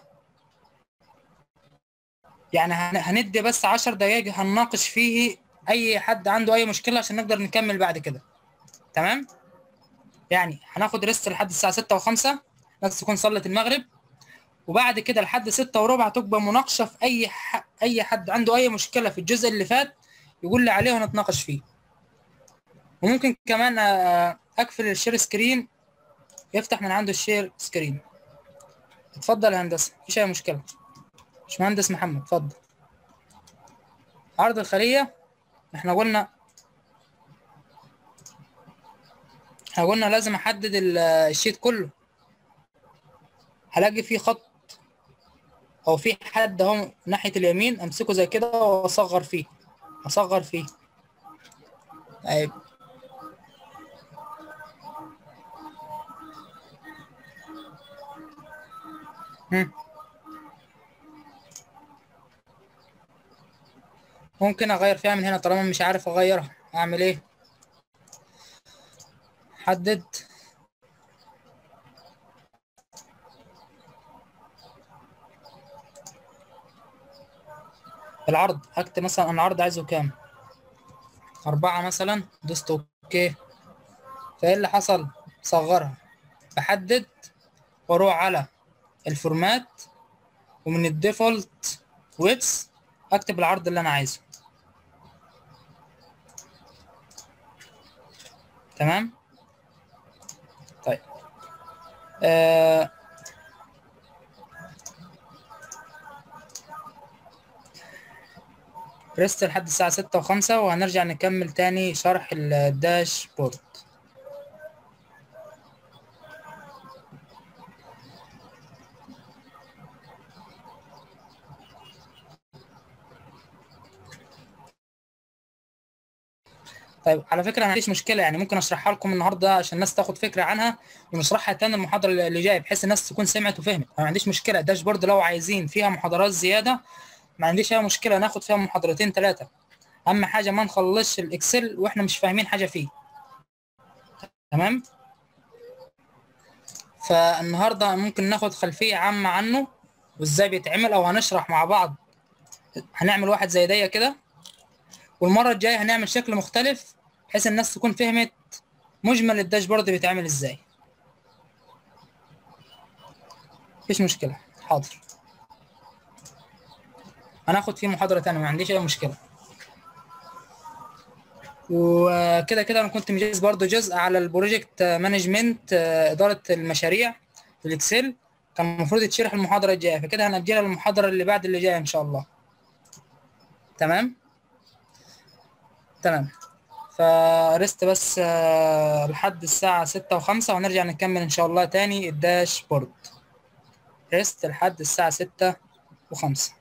يعني هندي بس عشر دقايق هنناقش فيه أي حد عنده أي مشكلة عشان نقدر نكمل بعد كده. تمام. يعني هناخد ريست لحد الساعة ستة وخمسة، الناس تكون صلت المغرب، وبعد كده لحد ستة وربع تبقى مناقشة في أي ح... أي حد عنده أي مشكلة في الجزء اللي فات يقول لي عليه ونتناقش فيه. وممكن كمان أقفل الشير سكرين، يفتح من عنده الشير سكرين. اتفضل يا هندسة، مفيش أي مشكلة. باشمهندس محمد اتفضل. عرض الخلية احنا قلنا احنا قلنا لازم أحدد الشيت كله. هلاقي فيه خط أو في حد أهو ناحية اليمين، أمسكه زي كده وأصغر فيه أصغر فيه. طيب ممكن اغير فيها من هنا طالما مش عارف اغيرها. اعمل ايه؟ حدد العرض. هكتب مثلا انا العرض عايزه كام؟ أربعة مثلا. دوست اوكي. فايه اللي حصل؟ صغرها. بحدد واروح على الفورمات، ومن الديفولت ويتس اكتب العرض اللي انا عايزه. تمام. طيب آه ريست لحد الساعة ستة وخمسة، وهنرجع نكمل تاني شرح الداشبورد. طيب على فكره ما عنديش مشكله، يعني ممكن اشرحها لكم النهارده عشان الناس تاخد فكره عنها، ونشرحها تاني المحاضره اللي جايه بحيث الناس تكون سمعت وفهمت. ما عنديش مشكله. الداشبورد لو عايزين فيها محاضرات زياده ما عنديش اي مشكله، ناخد فيها محاضرتين ثلاثه. اهم حاجه ما نخلصش الاكسل واحنا مش فاهمين حاجه فيه. تمام. فالنهارده ممكن ناخد خلفيه عامه عنه وازاي بيتعمل، او هنشرح مع بعض. هنعمل واحد زي ده كده، والمره الجايه هنعمل شكل مختلف بحيث الناس تكون فهمت مجمل الداشبورد بيتعمل ازاي. مفيش مشكله. حاضر. هناخد فيه محاضره تانية ما عنديش اي مشكله. وكده كده انا كنت مجهز برضو جزء على البروجكت مانجمنت، اداره المشاريع في الاكسل، كان المفروض يتشرح المحاضره الجايه، فكده هنأجلها المحاضره اللي بعد اللي جايه ان شاء الله. تمام تمام. فرست بس آه، لحد الساعة ستة وخمسة، ونرجع نكمل إن شاء الله تاني الداشبورد. رست لحد الساعة ستة وخمسة.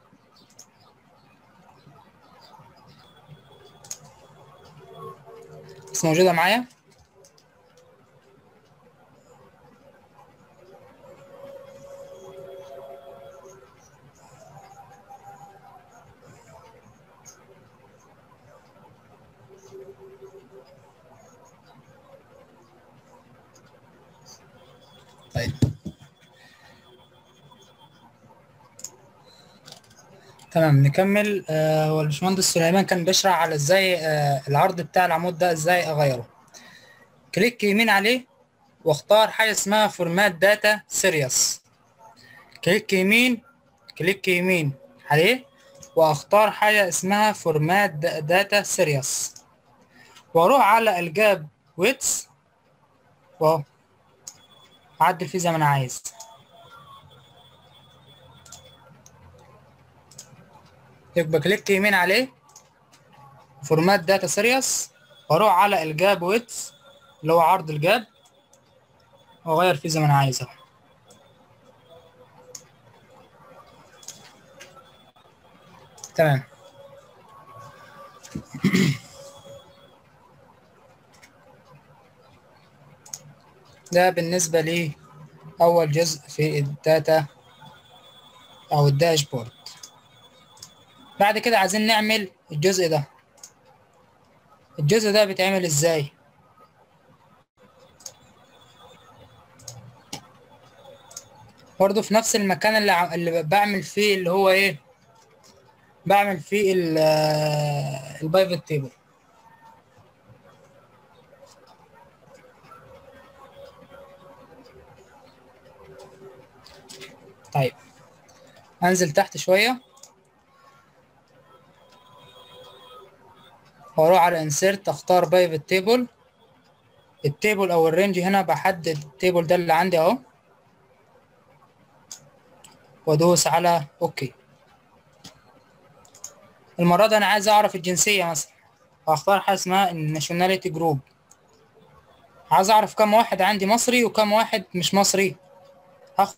بس موجودة معايا؟ طيب تمام نكمل. آه، هو الباشمهندس سليمان كان بيشرح على ازاي آه العرض بتاع العمود ده ازاي اغيره. كليك يمين عليه واختار حاجة اسمها فورمات داتا سيريس. كليك يمين كليك يمين عليه واختار حاجة اسمها فورمات داتا سيريس، واروح على الجاب ويتس واهو اعدل فيه زي ما انا عايز. يبقى كليك يمين عليه فورمات داتا سيريس، واروح على الجاب ويتس اللي هو عرض الجاب، واغير فيه زي ما انا عايز. تمام. ده بالنسبة لي أول جزء في الداتا أو الداشبورد. بعد كده عايزين نعمل الجزء ده. الجزء ده بيتعمل إزاي؟ برضه في نفس المكان اللي ع- اللي بعمل فيه اللي هو إيه؟ بعمل فيه البايفت تيبل. طيب أنزل تحت شوية وأروح على insert، أختار بايفت تيبل. التيبل أو الرينج هنا بحدد التيبل ده اللي عندي أهو، وأدوس على أوكي. المرة دي أنا عايز أعرف الجنسية مثلا، هختار حاجة اسمها الناشوناليتي جروب. عايز أعرف كم واحد عندي مصري وكم واحد مش مصري. هاخد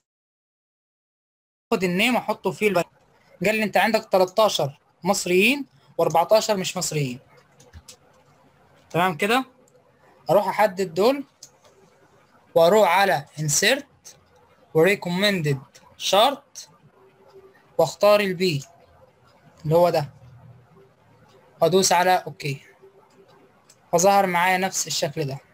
النيم أحطه فيه البلد. قال لي أنت عندك تلتاشر مصريين و14 مش مصريين. تمام كده. أروح أحدد دول وأروح على insert وريكومندد شارت وأختار البي اللي هو ده، وأدوس على أوكي، فظهر معايا نفس الشكل ده.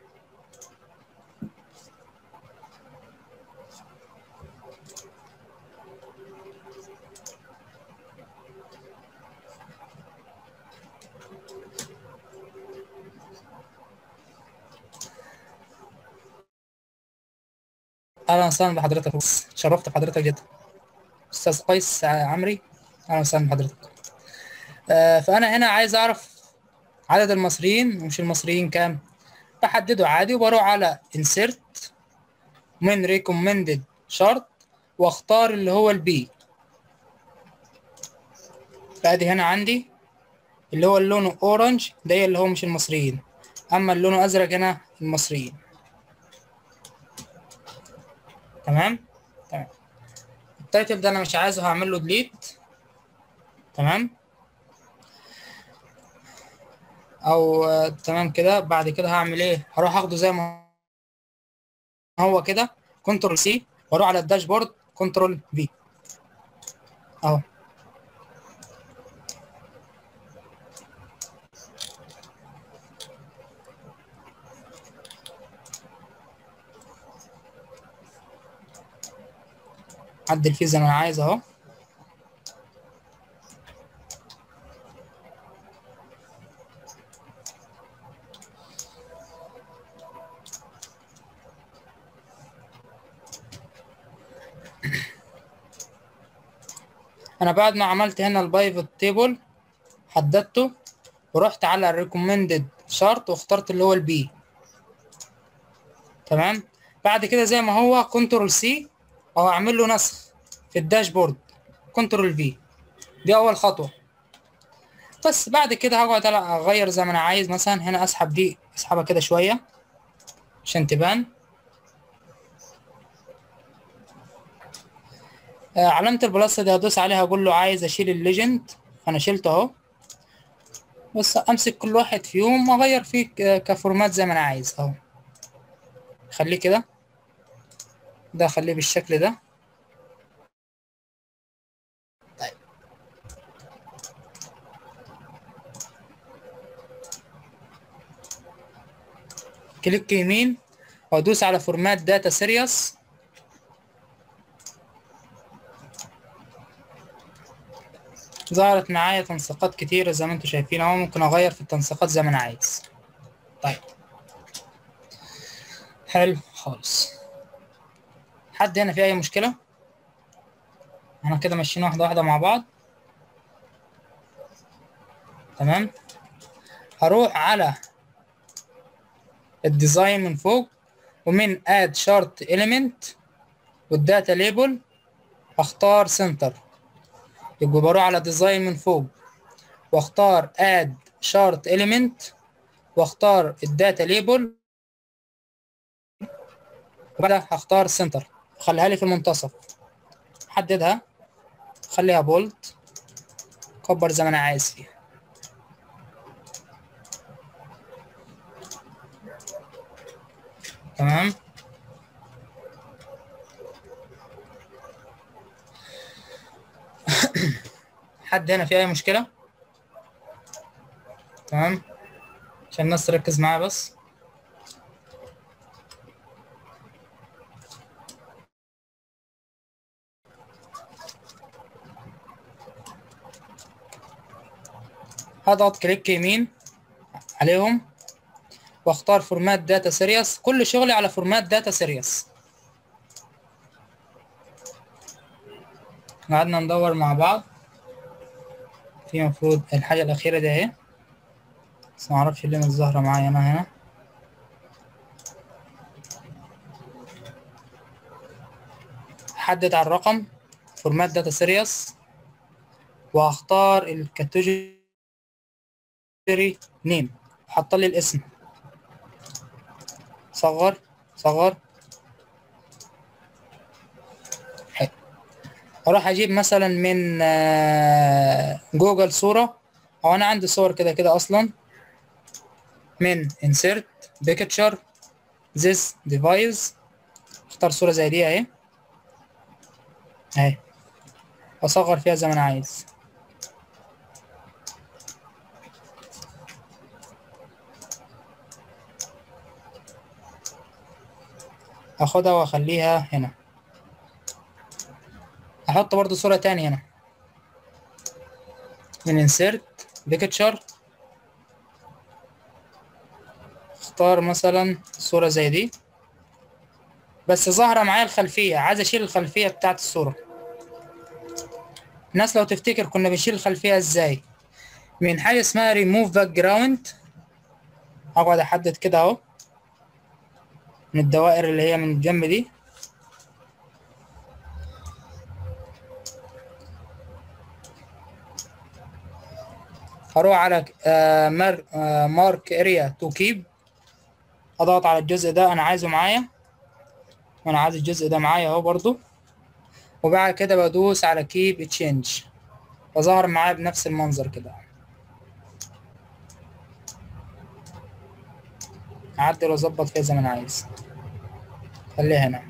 أهلا وسهلا بحضرتك، اتشرفت بحضرتك جدا. أستاذ قيس عمري، أهلا وسهلا بحضرتك. آه فأنا هنا عايز أعرف عدد المصريين ومش المصريين كام. بحدده عادي وبروح على insert من recommended شرط واختار اللي هو البي. فادي هنا عندي اللي هو اللون اورنج ده اللي هو مش المصريين، اما اللون ازرق هنا المصريين. تمام تمام. التايتل ده انا مش عايزه، هعمل له ديليت. تمام او آه تمام كده. بعد كده هعمل ايه؟ هروح اخده زي ما هو كده، كنترول سي، واروح على الداشبورد كنترول في اهو. عدل فيه زي ما انا عايز اهو. انا بعد ما عملت هنا البايفوت تيبل حددته ورحت على الريكومندد شارت واخترت اللي هو البي. تمام. بعد كده زي ما هو كنترول سي او اعمل له نسخ في الداشبورد كنترول في. دي اول خطوه. بس بعد كده هقعد اغير زي ما انا عايز. مثلا هنا اسحب دي، اسحبها كده شويه عشان تبان. آه علامه البلس دي هدوس عليها اقول له عايز اشيل الليجند، انا شلته اهو. بس امسك كل واحد فيهم واغير فيه كفورمات زي ما انا عايز اهو. خليه كده، ده خليه بالشكل ده. طيب كليك يمين وادوس على فورمات داتا سيريس. ظهرت معايا تنسيقات كتيرة زي ما انتم شايفين اهو، ممكن اغير في التنسيقات زي ما انا عايز. طيب حلو خالص. حد هنا في اي مشكلة؟ احنا كده ماشيين واحدة واحدة مع بعض. تمام. هروح على الديزاين من فوق، ومن اد شارت اليمنت والداتا ليبل اختار سنتر. يبقى بروح على ديزاين من فوق واختار اد شارت اليمنت واختار الداتا ليبل، وبعدها هختار سنتر. خليها لي في المنتصف، حددها، خليها بولد، كبر زي ما انا عايز فيها. تمام. حد هنا في اي مشكلة؟ تمام، عشان الناس تركز معايا بس. هضغط كليك يمين عليهم واختار فورمات داتا سيريس. كل شغلي على فورمات داتا سيريس. قعدنا ندور مع بعض في مفروض الحاجة الأخيرة دي اهي، بس معرفش ليه مش ظاهرة معايا أنا هنا. حدد على الرقم فورمات داتا سيريس وهختار الكاتيجوري نيم، حط لي الاسم. صغر صغر. حلو. اروح اجيب مثلا من جوجل صورة، او انا عندي صور كده كده اصلا. من insert picture this device اختار صورة زي دي اهي اهي، واصغر فيها زي ما انا عايز. اخدها واخليها هنا. احط برضو صورة تانية هنا من insert picture، اختار مثلا صورة زي دي، بس ظاهرة معايا الخلفية، عايز اشيل الخلفية بتاعت الصورة. الناس لو تفتكر كنا بنشيل الخلفية ازاي، من حاجة اسمها remove background. اقعد احدد كده اهو من الدوائر اللي هي من الجنب دي، هروح على مارك اريا تو كيب، اضغط على الجزء ده انا عايزه معايا، وانا عايز الجزء ده معايا اهو برضو. وبعد كده بدوس على كيب تشينج، وظهر معايا بنفس المنظر كده. اعدل واظبط فيها زي ما انا عايز. خليها هنا.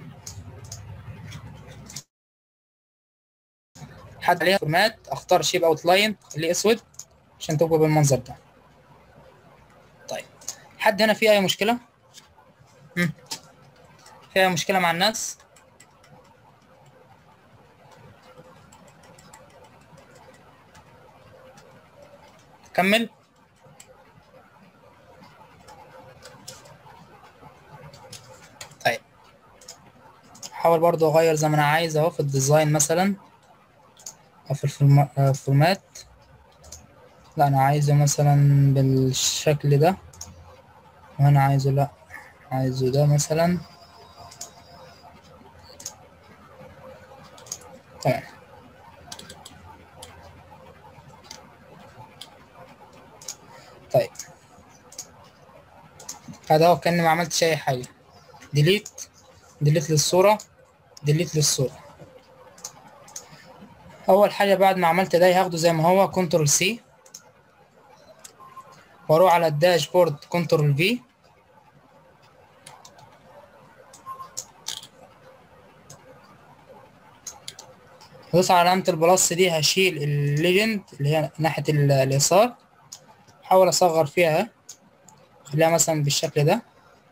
حد عليها فورمات، اختار شيب اوت لاين خليه اسود عشان تبقى بالمنظر ده. طيب حد هنا في اي مشكله؟ مم. في اي مشكله مع الناس؟ كمل. طيب حاول برضو اغير زي ما انا عايز اهو في الديزاين مثلا، او في الفورمات. لا انا عايزه مثلا بالشكل ده، وانا عايزه لا عايزه ده مثلا. تمام. هذا هو كأني ما عملتش اي حاجة. ديليت، ديليت للصورة، ديليت للصورة. اول حاجة بعد ما عملت ده هاخده زي ما هو كنترول سي، واروح على الداشبورد كنترول في، ادوس على علامة البلس دي، هشيل الليجند اللي هي ناحية اليسار، احاول اصغر فيها، خليها مثلا بالشكل ده.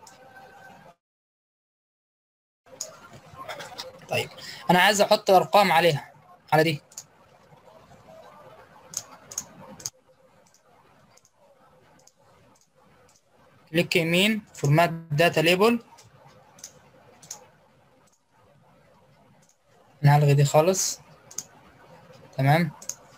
طيب انا عايز احط ارقام عليها، على دي. كليك يمين، فورمات داتا ليبل، نلغي دي خالص. تمام.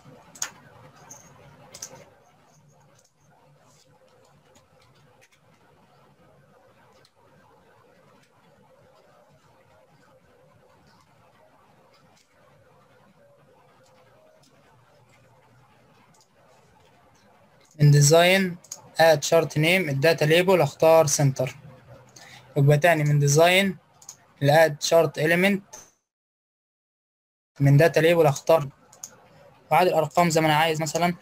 من ديزاين اد شارت نيم الداتا ليبل اختار سنتر. يبقى تاني من ديزاين الاد شارت اليمنت، من داتا ليبل اختار وعدد الارقام زي ما انا عايز، مثلا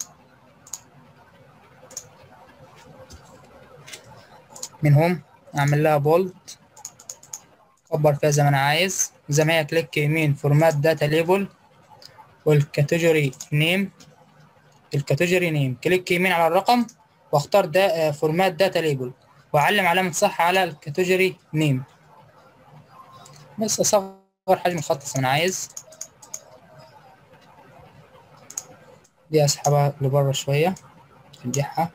من هوم اعمل لها بولد، اكبر فيها زي ما انا عايز. زي ما هي كليك يمين فورمات داتا ليبل، والكاتيجوري نيم، الكاتيجوري نيم كليك يمين على الرقم واختار دا فورمات داتا ليبل، واعلم علامة صح على الكاتيجوري نيم. بس اصغر حجم الخط زي ما انا عايز، دي اسحبها لبره شوية، ارجعها.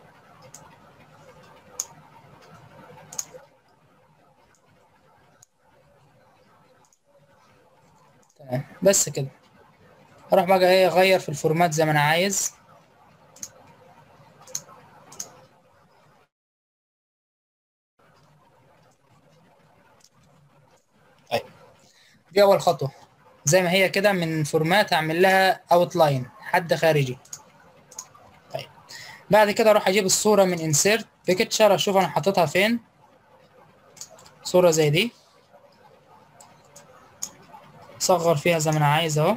تمام بس كده. اروح بقى ايه اغير في الفورمات زي ما انا عايز. طيب دي اول خطوة، زي ما هي كده من فورمات هعمل لها اوتلاين، حد خارجي. طيب بعد كده اروح اجيب الصورة من انسيرت بيكتشر، اشوف انا حاططها فين. صورة زي دي صغر فيها زي ما انا عايز اهو.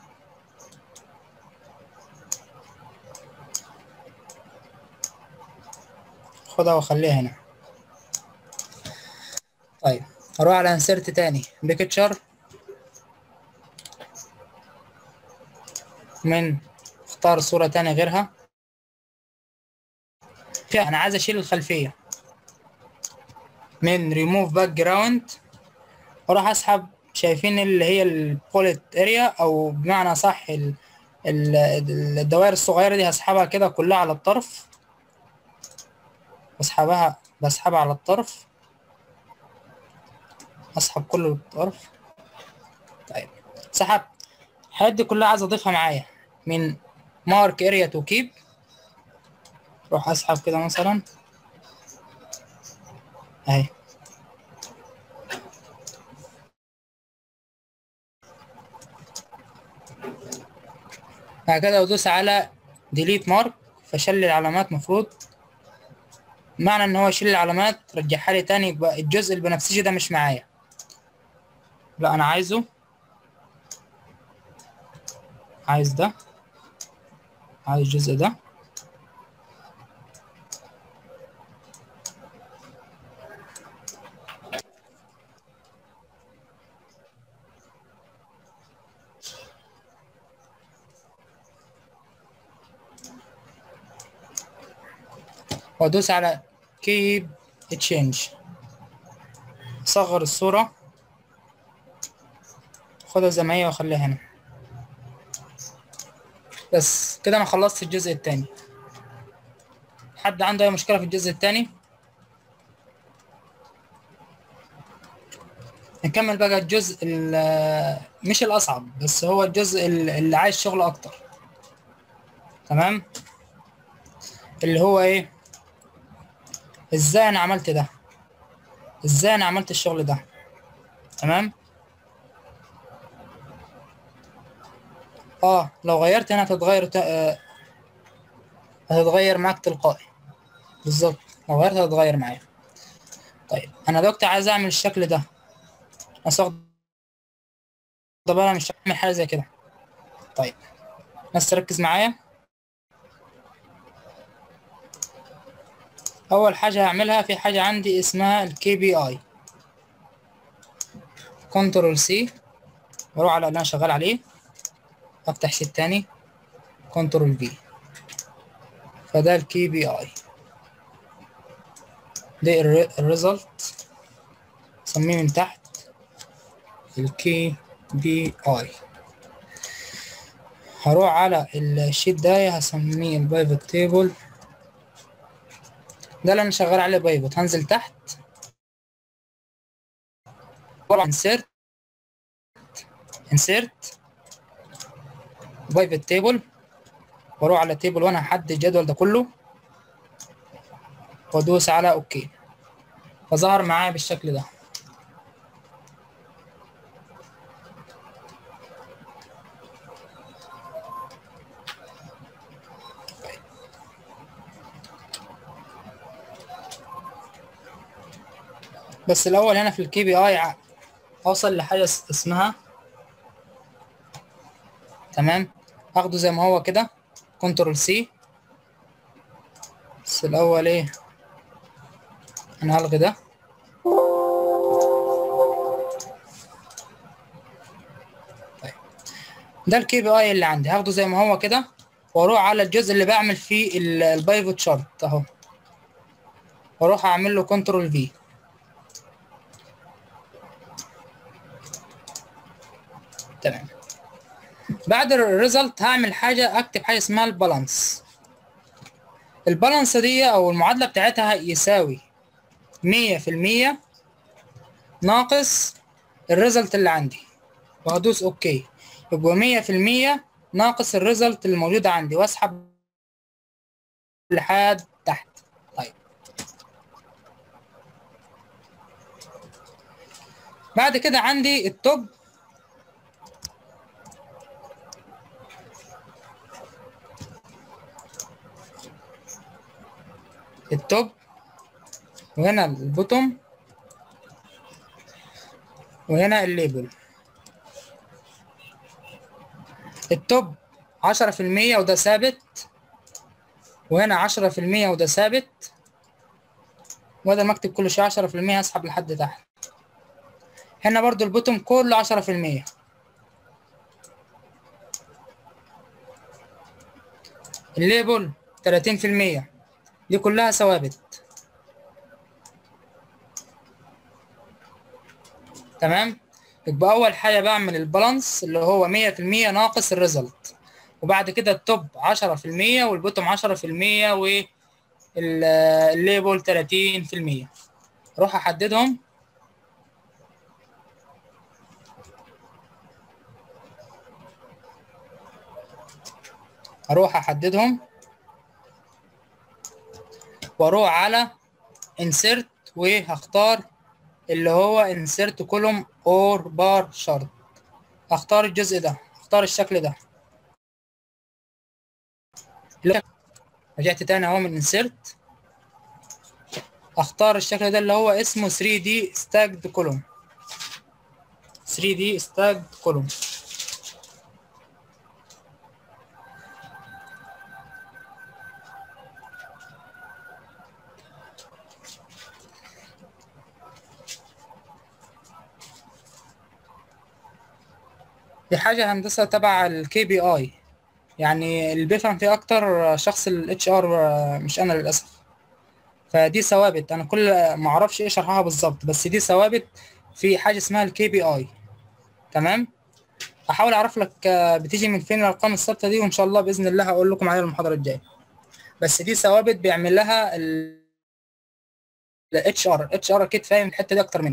خدها واخليها هنا. طيب اروح على انسيرت تاني بيكتشر، من اختار صورة تانية غيرها. انا عايز اشيل الخلفية، من ريموف باك جراوند واروح اسحب، شايفين اللي هي البوليت اريا، او بمعنى صح ال ال الدوائر الصغيرة دي هسحبها كده كلها على الطرف، بسحبها بسحبها على الطرف، اسحب كله الطرف. طيب سحبت الحاجات دي كلها، عايز اضيفها معايا من مارك اريا تو كيب، اروح اسحب كده مثلا اهي. بعد كده ادوس على ديليت مارك، فشل العلامات. مفروض معنى ان هو يشيل العلامات رجعها لي تاني، يبقى الجزء البنفسجي ده مش معايا، لا انا عايزه، عايز ده، عايز الجزء ده. وادوس على كيب تشينج، صغر الصورة، خدها زي ما هي واخليها هنا. بس كده انا خلصت الجزء التاني. حد عنده اي مشكلة في الجزء التاني؟ نكمل بقى الجزء مش الاصعب، بس هو الجزء اللي عايز شغل اكتر. تمام. اللي هو ايه، ازاي انا عملت ده، ازاي انا عملت الشغل ده. تمام. اه لو غيرت هنا هتتغير ت... آه هتتغير معاك تلقائي. بالظبط، لو غيرت هتتغير معايا. طيب انا دلوقتي عايز اعمل الشكل ده، بس واخد بالها مش هعمل حاجه زي كده. طيب بس ركز معايا. اول حاجه هعملها في حاجه عندي اسمها الكي بي اي، كنترول سي واروح على اللي انا شغال عليه، افتح شيت تاني كنترول في، فده الكي بي اي، ده الريزلت، سميه من تحت الكي بي اي. هروح على الشيت ده هسميه البايفوت تيبل، ده اللي انا شغال عليه بايفوت. هنزل تحت انسيرت انسيرت بايفوت تيبل، واروح على تيبل وانا هحدد الجدول ده كله وادوس على اوكي، فظهر معايا بالشكل ده. بس الاول هنا في الكي بي اي اوصل لحاجه اسمها، تمام، اخده زي ما هو كده كنترول سي. بس الاول ايه، انا هلغي ده. طيب ده الكي بي اي اللي عندي، هاخده زي ما هو كده واروح على الجزء اللي بعمل فيه البايفوت شارت اهو، واروح اعمل له كنترول في. تمام. بعد الريزلت هعمل حاجه، اكتب حاجه اسمها البالانس. البالانس دي او المعادله بتاعتها يساوي مية في المية ناقص الريزلت اللي عندي، وهدوس اوكي. يبقى مية في المية ناقص الريزلت اللي موجوده عندي، واسحب لحد تحت. طيب بعد كده عندي التوب، التوب وهنا البوتوم وهنا الليبل. التوب عشرة في المية وده ثابت، وهنا عشرة في المية وده ثابت، وبدل ما اكتب كل شويه عشرة في المية هسحب لحد تحت. هنا برضو البوتوم كله عشرة في المية. الليبل تلاتين في المية، دي كلها ثوابت. تمام. يبقى اول حاجه بعمل البالانس اللي هو مية في المية ناقص الريزلت، وبعد كده التوب عشرة في المية والبوتوم عشرة في المية والليبل تلاتين في المية. اروح احددهم، اروح احددهم واروح على insert وهختار اللي هو insert column or bar chart. اختار الجزء ده، اختار الشكل ده. رجعت تاني اهو من insert، اختار الشكل ده اللي هو اسمه ثري دي stacked column، ثري دي stacked column. دي حاجة هندسة تبع الكي بي اي، يعني اللي بيفهم فيه اكتر شخص الاتش ار مش انا للاسف. فدي ثوابت، انا كل ما اعرفش ايه شرحها بالظبط، بس دي ثوابت في حاجة اسمها الكي بي اي. تمام. هحاول اعرف لك بتيجي من فين الارقام الثابتة دي، وان شاء الله باذن الله هقول لكم عليها المحاضرة الجاية. بس دي ثوابت بيعمل لها الاتش ار، الاتش ار اكيد فاهم الحتة دي اكتر مني.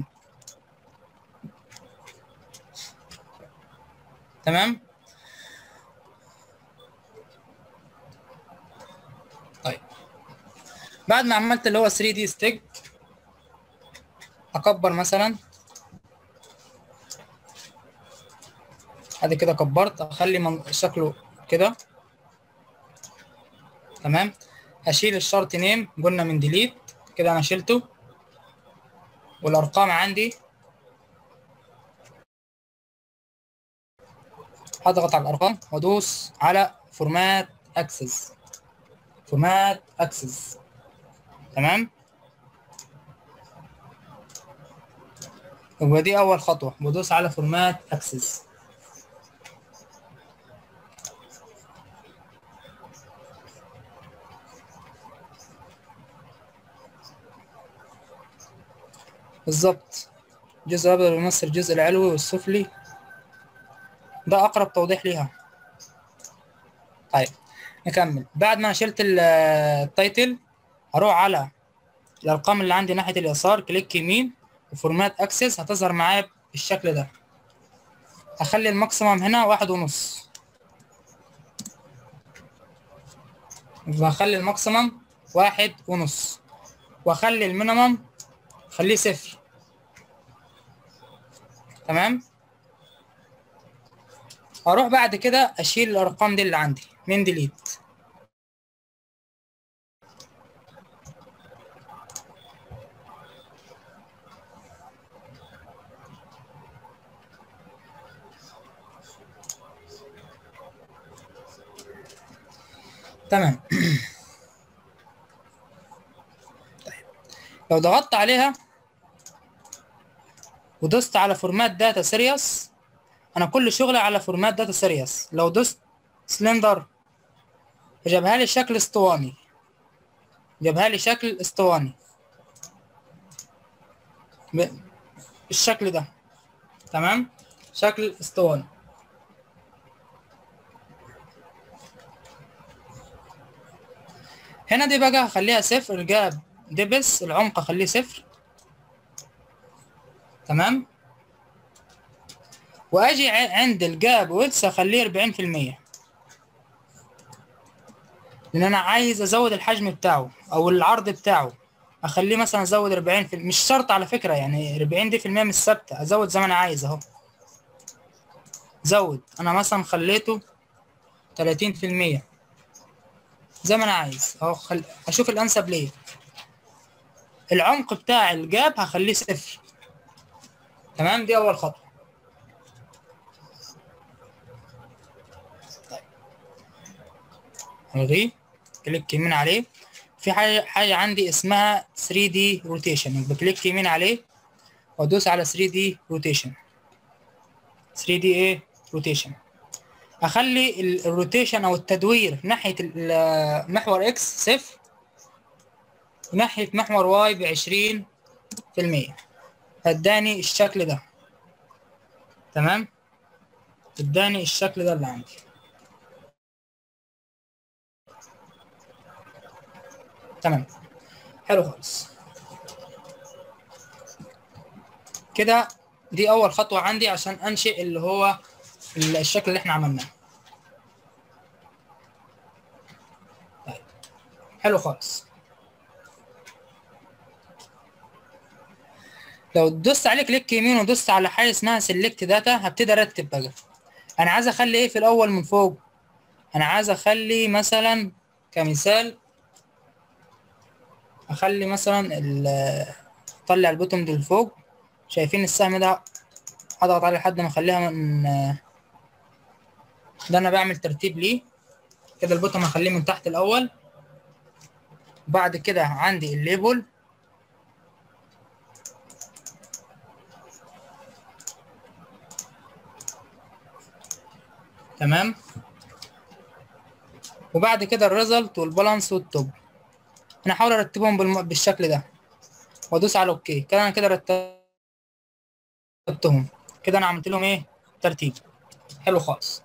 تمام. طيب بعد ما عملت اللي هو ثري دي ستيك، اكبر مثلا، ادي كده كبرت، اخلي من شكله كده. تمام. هشيل الشارت نيم، قلنا من ديليت كده انا شلته. والارقام عندي، هضغط على الارقام وادوس على فورمات اكسس. فورمات اكسس تمام. يبقى دي اول خطوه، بدوس على فورمات اكسس. بالظبط، الجزء الابيض بيمثل الجزء العلوي والسفلي، ده اقرب توضيح ليها. طيب نكمل. بعد ما شلت التايتل هروح على الارقام اللي عندي ناحيه اليسار، كليك يمين وفورمات اكسس، هتظهر معايا بالشكل ده. هخلي الماكسيمم هنا واحد ونص، وهخلي الماكسيمم واحد ونص، واخلي المينيمم خليه صفر. تمام. هروح بعد كده اشيل الارقام دي اللي عندي من ديليت. تمام. طيب لو ضغطت عليها ودوست على فورمات داتا سيريس، انا كل شغلي على فورمات داتا سيريس. لو دوست سلندر جابها لي شكل اسطواني، جابها لي شكل اسطواني بالشكل ده. تمام، شكل اسطواني. هنا دي بقى هخليها صفر، الجاب دي بس العمق اخليه صفر. تمام. واجي عند الجاب ويدث اخليه أربعين في المية، لان انا عايز ازود الحجم بتاعه او العرض بتاعه. اخليه مثلا ازود أربعين في المية، مش شرط على فكره، يعني أربعين دي في المية مش ثابته، ازود زي ما انا عايز اهو. زود، انا مثلا خليته تلاتين في المية زي ما انا عايز اهو. خل... اشوف الانسب ليه. العمق بتاع الجاب هخليه صفر. تمام، دي اول خطوه. طيب الغيه، كليك يمين عليه. في حاجه حاجه عندي اسمها ثري دي روتيشن، بكليك يمين عليه وادوس على ثري دي روتيشن. ثري دي ايه روتيشن. اخلي الروتيشن او التدوير ناحيه محور اكس صفر، وناحيه محور واي ب عشرين في المية، فاداني الشكل ده. تمام، اداني الشكل ده اللي عندي. تمام، حلو خالص كده. دي اول خطوه عندي عشان انشئ اللي هو الشكل اللي احنا عملناه. طيب حلو خالص. لو دوست عليه كليك يمين ودوست على حاجه اسمها سيلكت داتا، هبتدي ارتب بقى. انا عايز اخلي ايه في الاول من فوق؟ انا عايز اخلي مثلا كمثال، اخلي مثلا اطلع البوتوم دي لفوق. شايفين السهم ده؟ اضغط عليه لحد ما اخليها من ده. انا بعمل ترتيب ليه كده. البوتوم هخليه من تحت الاول، وبعد كده عندي الليبل. تمام، وبعد كده الريزلت والبالانس والتوب. انا هحاول ارتبهم بالم... بالشكل ده وادوس على اوكي. كده انا كده رتبتهم كده، انا عملت لهم ايه ترتيب. حلو خالص.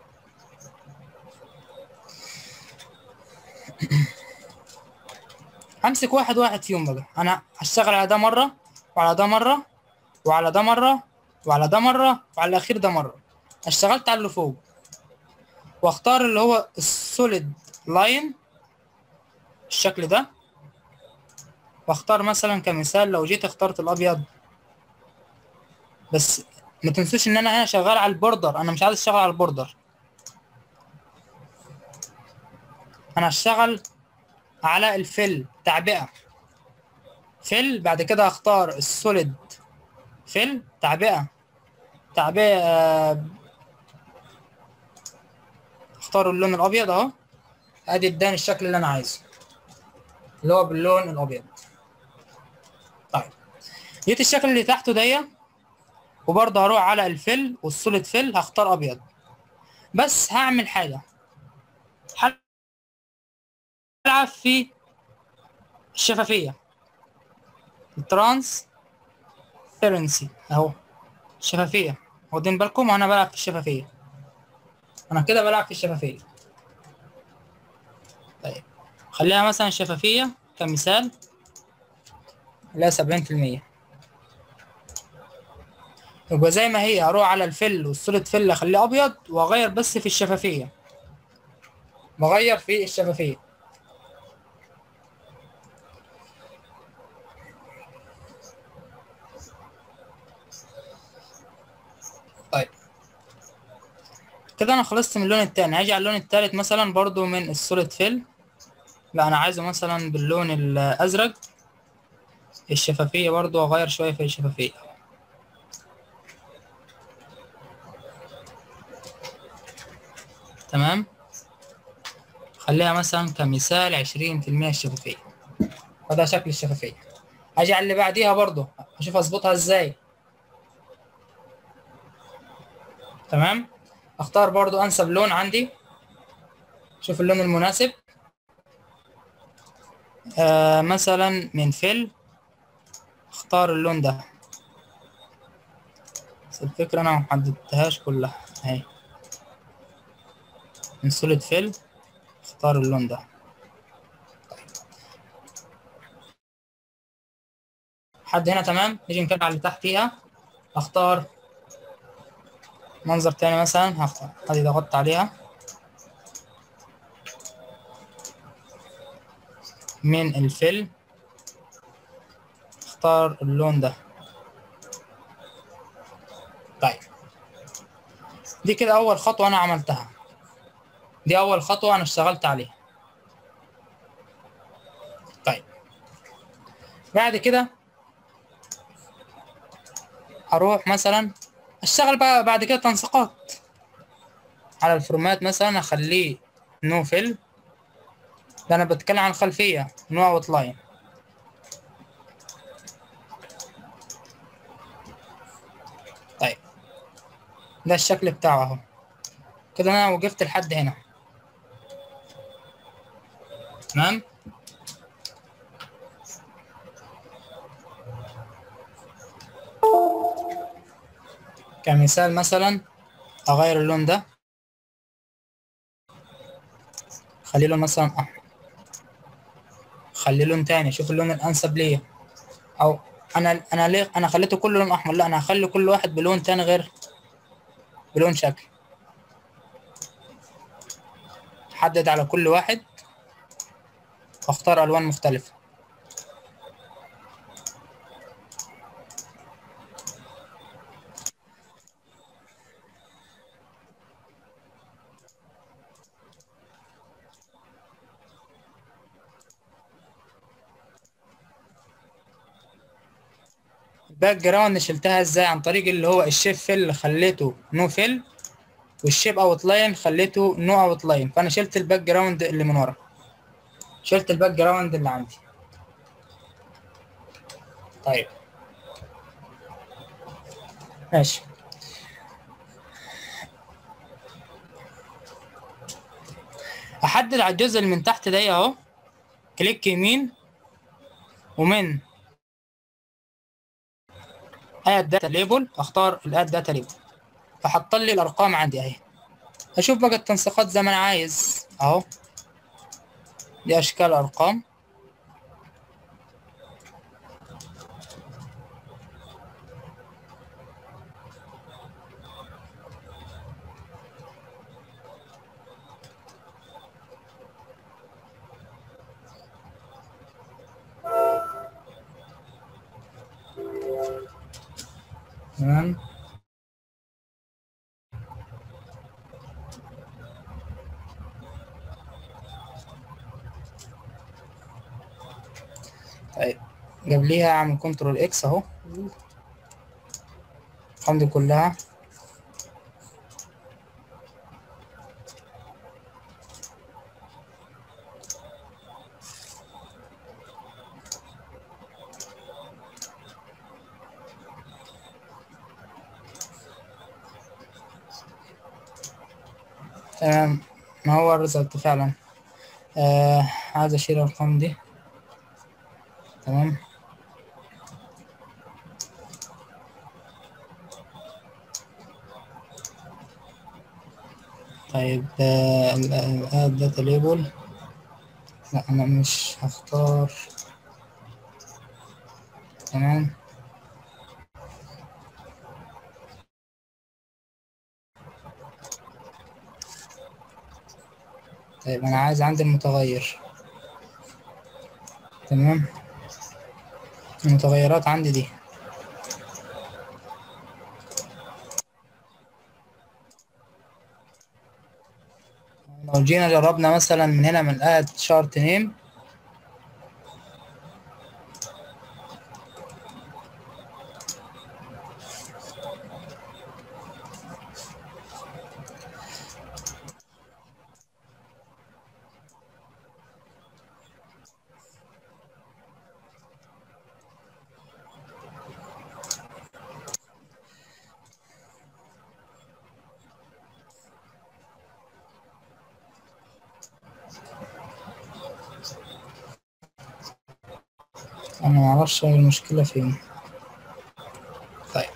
همسك واحد واحد فيهم بقى. انا هشتغل على ده مره، وعلى ده مره، وعلى ده مره، وعلى ده مره، وعلى الاخير ده مره. اشتغلت على اللي فوق، واختار اللي هو السوليد لاين الشكل ده. واختار مثلا كمثال، لو جيت اخترت الابيض بس، ما تنسوش ان انا هنا شغال على البوردر. انا مش عايز اشتغل على البوردر، انا هشتغل على الفل تعبئه. فيل. بعد كده هختار السوليد فيل تعبئة تعبئة آه، اختار اللون الابيض اهو. ادي اداني الشكل اللي انا عايزه اللي هو باللون الابيض. طيب جيت الشكل اللي تحته دي، وبرضه هروح على الفيل والسوليد فيل هختار ابيض. بس هعمل حاجة، هلعب في الشفافية، الترانس بيرنسي اهو، الشفافية. واخدين بالكم وانا بلعب في الشفافية، انا كده بلعب في الشفافية. طيب خليها مثلا الشفافية كمثال، خليها سبعين في المية. يبقى زي ما هي هروح على الفل والسوليد فل اخليه ابيض، واغير بس في الشفافية، بغير في الشفافية. طيب كده انا خلصت من اللون التاني. هاجي على اللون التالت مثلا برضو من السوليد فيل. لا انا عايزه مثلا باللون الازرق. الشفافية برضو اغير شوية في الشفافية. تمام، خليها مثلا كمثال عشرين في المية الشفافية. وده شكل الشفافية. اجي على اللي بعديها برضو اشوف اظبطها ازاي. تمام، اختار برضو انسب لون عندي، شوف اللون المناسب. آه مثلا من فيل اختار اللون ده. بس الفكرة انا محددتهاش كلها اهي. من سوليد فيل اختار اللون ده. لحد هنا تمام. نيجي نكمل على اللي تحتيها. اختار منظر تاني مثلا، هختار ادي ضغطت عليها من الفيل، اختار اللون ده. طيب دي كده اول خطوة انا عملتها، دي اول خطوة انا اشتغلت عليها. طيب بعد كده اروح مثلا اشتغل بقى بعد كده تنسيقات على الفورمات. مثلا اخليه نو فيل، ده انا بتكلم عن الخلفية، نو اوت لاين. طيب ده الشكل بتاعه اهو. كده انا وقفت لحد هنا. تمام، كمثال مثلا اغير اللون ده، خليه لون مثلا احمر، خليه لون تاني، شوف اللون الانسب ليا. او انا انا ليه انا خليته كله لون احمر؟ لا انا هخلي كل واحد بلون تاني غير بلون شكل. حدد على كل واحد واختار الوان مختلفة. الباك جراوند شلتها ازاي؟ عن طريق اللي هو الشيب فيل خليته نو فيل، والشيب اوت لاين خليته نو اوت لاين. فانا شلت الباك جراوند اللي من ورا، شلت الباك جراوند اللي عندي. طيب ماشي. احدد على الجزء اللي من تحت ده اهو، كليك يمين ومن اد داتا ليبل اختار الاد داتا ليبل، فحط لي الارقام عندي اهي. اشوف بقى التنسيقات زي ما انا عايز اهو. دي اشكال ارقام. تمام. طيب قبل خليها اعمل كنترول اكس اهو الارقام دي كلها. تمام، ما هو الريزلت فعلا. آه عايز اشيل الارقام دي. تمام. طيب اد داتا ليبل، لا انا مش هختار. تمام. طيب انا عايز عندي المتغير. تمام، المتغيرات عندي دي. لو جينا جربنا مثلا من هنا من اد شارت نيم، انا معرفش المشكلة فين. طيب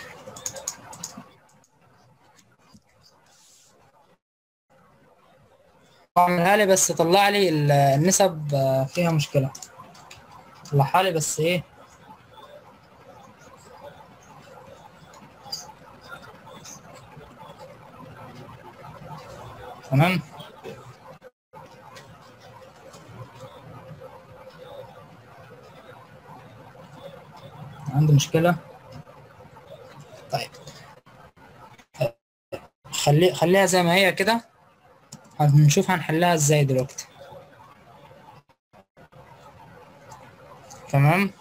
اعملها لي بس طلع لي ال- النسب آه، فيها مشكلة. طلعها لي بس ايه. تمام. عندي مشكلة. طيب خلي خليها زي ما هي كده، هنشوف هنحلها ازاي دلوقتي. تمام.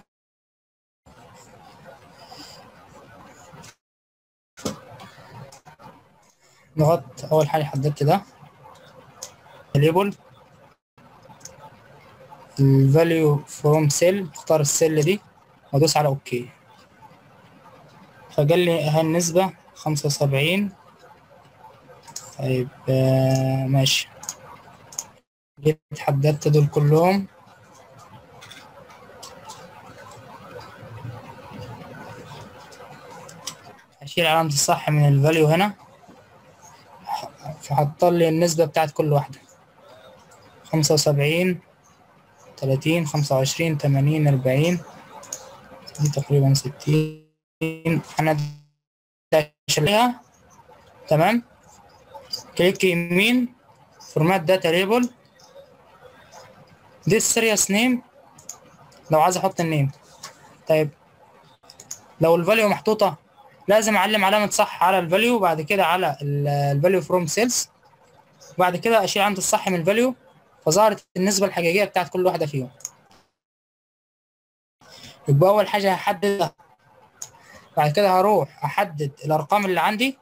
نضغط اول حاجة حددت ده ليبل الفاليو فروم سيل، اختار السيل دي وادوس على اوكي. فقال لي اهي النسبة خمسة وسبعين. طيب آه ماشي. جيت حددت دول كلهم. هشيل علامة الصح من الفاليو هنا، فحط لي النسبة بتاعت كل واحدة. خمسة وسبعين، تلاتين، خمسة وعشرين، تمانين، أربعين، دي تقريبا ستين. أنا داشلها. تمام. كليك يمين، فورمات داتا ليبل، دي السيريس نيم لو عايز أحط النيم. طيب لو الفاليو محطوطة لازم أعلم علامة صح على الفاليو، وبعد كده على الفاليو فروم سيلز، وبعد كده أشيل علامة الصح من الفاليو، فظهرت النسبة الحقيقية بتاعت كل واحدة فيهم. يبقى أول حاجة هحدد، بعد كده هروح أحدد الأرقام اللي عندي.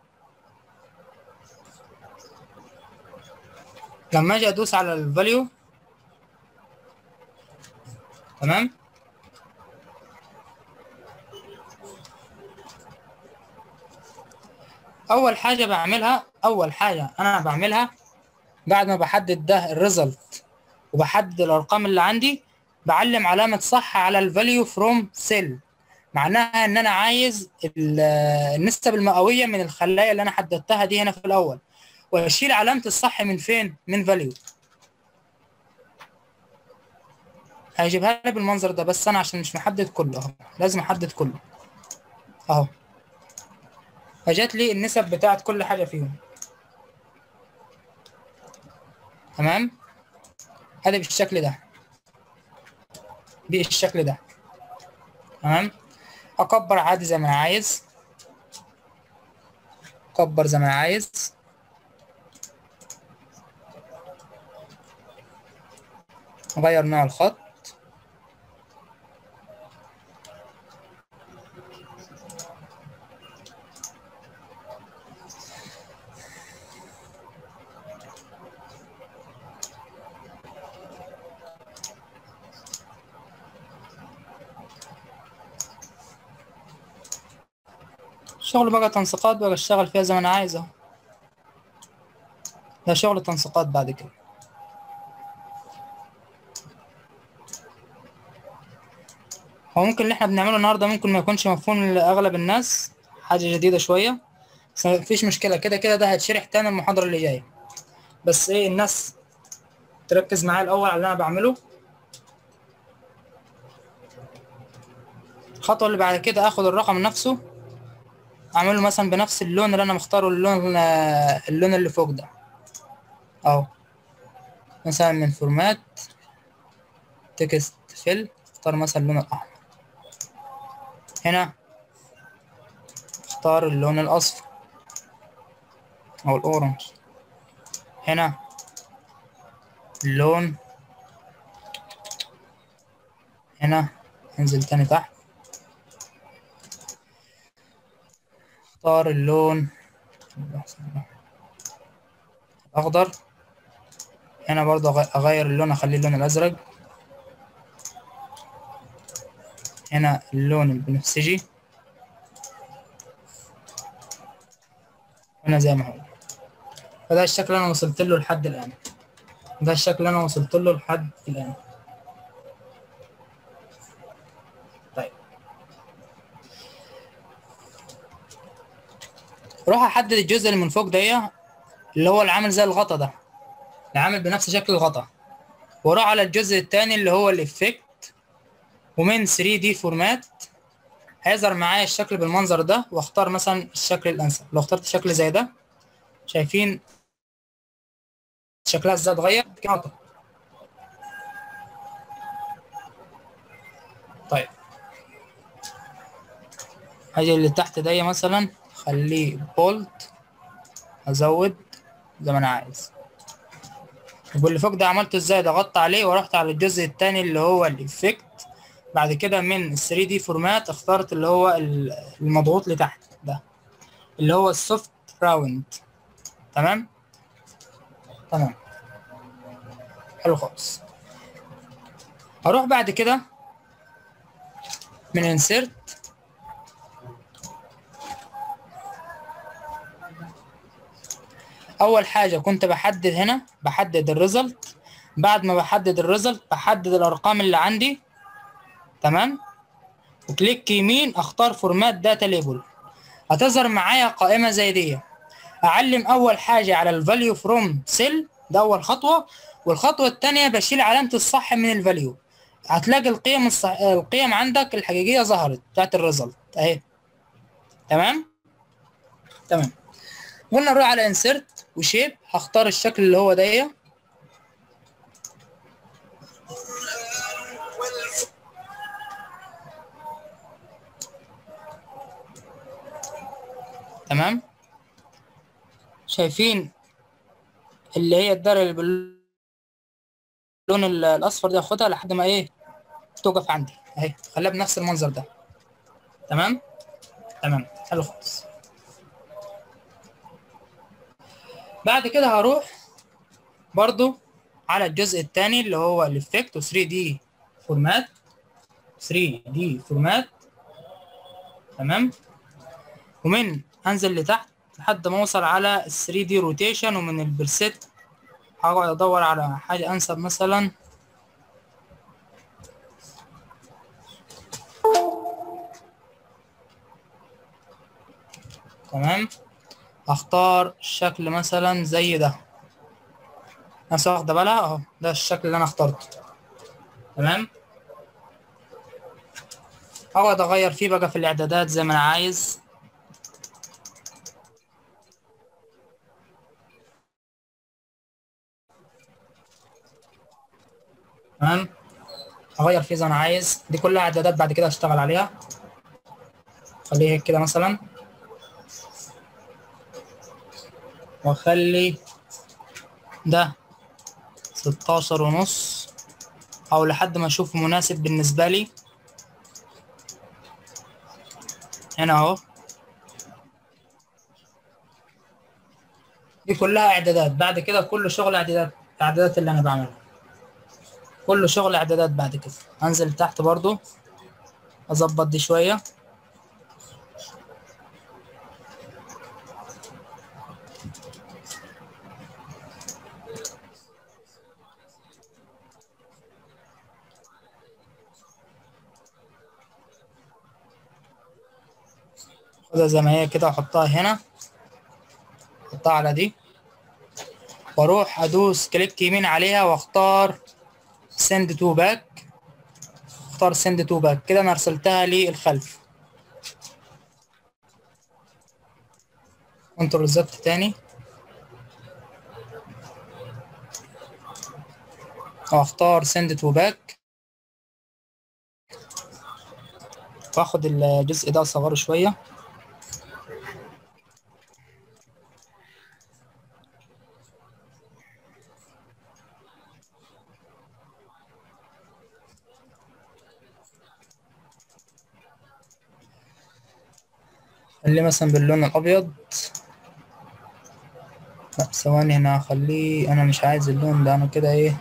لما أجي أدوس على الفاليو، تمام، أول حاجة بعملها أول حاجة أنا بعملها بعد ما بحدد ده الريزلت وبحدد الأرقام اللي عندي، بعلم علامة صح على الفاليو فروم سيل. معناها إن أنا عايز النسب المئوية من الخلايا اللي أنا حددتها دي هنا في الأول، وأشيل علامة الصح من فين؟ من فاليو. هيجيبها لي بالمنظر ده، بس أنا عشان مش محدد كله أهو، لازم أحدد كله أهو. فجات لي النسب بتاعت كل حاجة فيهم. تمام. هذا بالشكل ده، بالشكل ده. تمام. اكبر عادي زي ما انا عايز، اكبر زي ما انا عايز. اغير نوع الخط. شغل بقى تنسيقات بقى اشتغل فيها زي ما انا عايز اهو. ده شغل تنسيقات بعد كده. هو ممكن اللي احنا بنعمله النهارده ممكن ما يكونش مفهوم لاغلب الناس، حاجه جديده شويه، بس مفيش مشكله، كده كده ده هيتشرح تاني المحاضره اللي جايه. بس ايه، الناس تركز معايا الاول على اللي انا بعمله. الخطوه اللي بعد كده اخد الرقم نفسه، اعمله مثلا بنفس اللون اللي انا مختاره، اللون اللون اللي فوق ده اهو، مثلا من فورمات تكست فيل، اختار مثلا اللون الاحمر. هنا اختار اللون الاصفر او الاورنج. هنا اللون، هنا انزل تاني تحت اختار اللون الاخضر. هنا برضه اغير اللون اخليه اللون الازرق. هنا اللون البنفسجي. هنا زي ما هو. فده الشكل اللي انا وصلت له لحد الان. ده الشكل اللي انا وصلت له لحد الان. طيب اروح احدد الجزء اللي من فوق ده اللي هو اللي عامل زي الغطا ده، اللي عامل بنفس شكل الغطا، واروح على الجزء الثاني اللي هو الافكت، ومن ثري دي فورمات هيظهر معايا الشكل بالمنظر ده، واختار مثلا الشكل الانسب. لو اخترت شكل زي ده، شايفين شكلها ازاي اتغير كده. طيب هاجي اللي تحت ده مثلا خليه بولد، ازود زي ما انا عايز. واللي فوق ده عملته ازاي؟ ضغطت عليه ورحت على الجزء الثاني اللي هو الافكت، بعد كده من ثري دي فورمات اخترت اللي هو المضغوط لتحت ده اللي هو السوفت راوند. تمام تمام حلو خالص. هروح بعد كده من انسيرت، اول حاجه كنت بحدد هنا بحدد الريزلت. بعد ما بحدد الريزلت بحدد الارقام اللي عندي. تمام. وكليك يمين اختار فورمات داتا ليبل، هتظهر معايا قائمه زي دي. اعلم اول حاجه على الفاليو فروم سيل، ده اول خطوه. والخطوه الثانيه بشيل علامه الصح من الفاليو، هتلاقي القيم الصح... القيم عندك الحقيقيه ظهرت بتاعت الريزلت اهي. تمام تمام. قلنا نروح على انسيرت وشيب، هختار الشكل اللي هو ده. تمام. شايفين اللي هي الدايره اللي باللون الاصفر دي، اخدها لحد ما ايه توقف عندي اهي، خليها بنفس المنظر ده. تمام تمام حلو خالص. بعد كده هروح برضو على الجزء الثاني اللي هو الافكت و ثري دي فورمات، ثري دي فورمات. تمام. ومن انزل لتحت لحد ما اوصل على ال ثري دي روتيشن، ومن البرسيت هقعد ادور على حاجه انسب مثلا. تمام. اختار شكل مثلا زي ده، ناس واخده بالها اهو، ده الشكل اللي انا اخترته. تمام. اقعد اغير فيه بقى في الاعدادات زي ما انا عايز. تمام. اغير فيه زي ما انا عايز، دي كلها اعدادات بعد كده اشتغل عليها. خليه هيك كده مثلا، واخلي ده ستاشر ونص او لحد ما اشوفه مناسب بالنسبه لي. هنا اهو، دي كلها اعدادات. بعد كده كله شغل اعدادات، الاعدادات اللي انا بعملها كله شغل اعدادات. بعد كده انزل تحت برضو اظبط دي شويه. خدها زي ما هي كده واحطها هنا، احطها على دي، واروح ادوس كليك يمين عليها واختار سند تو باك. اختار سند تو باك كده، انا ارسلتها للخلف. كنترول زد تاني، واختار سند تو باك، واخد الجزء ده اصغره شويه. خليه مثلا باللون الابيض. لا ثواني، هنا هخليه، انا مش عايز اللون ده، انا كده ايه،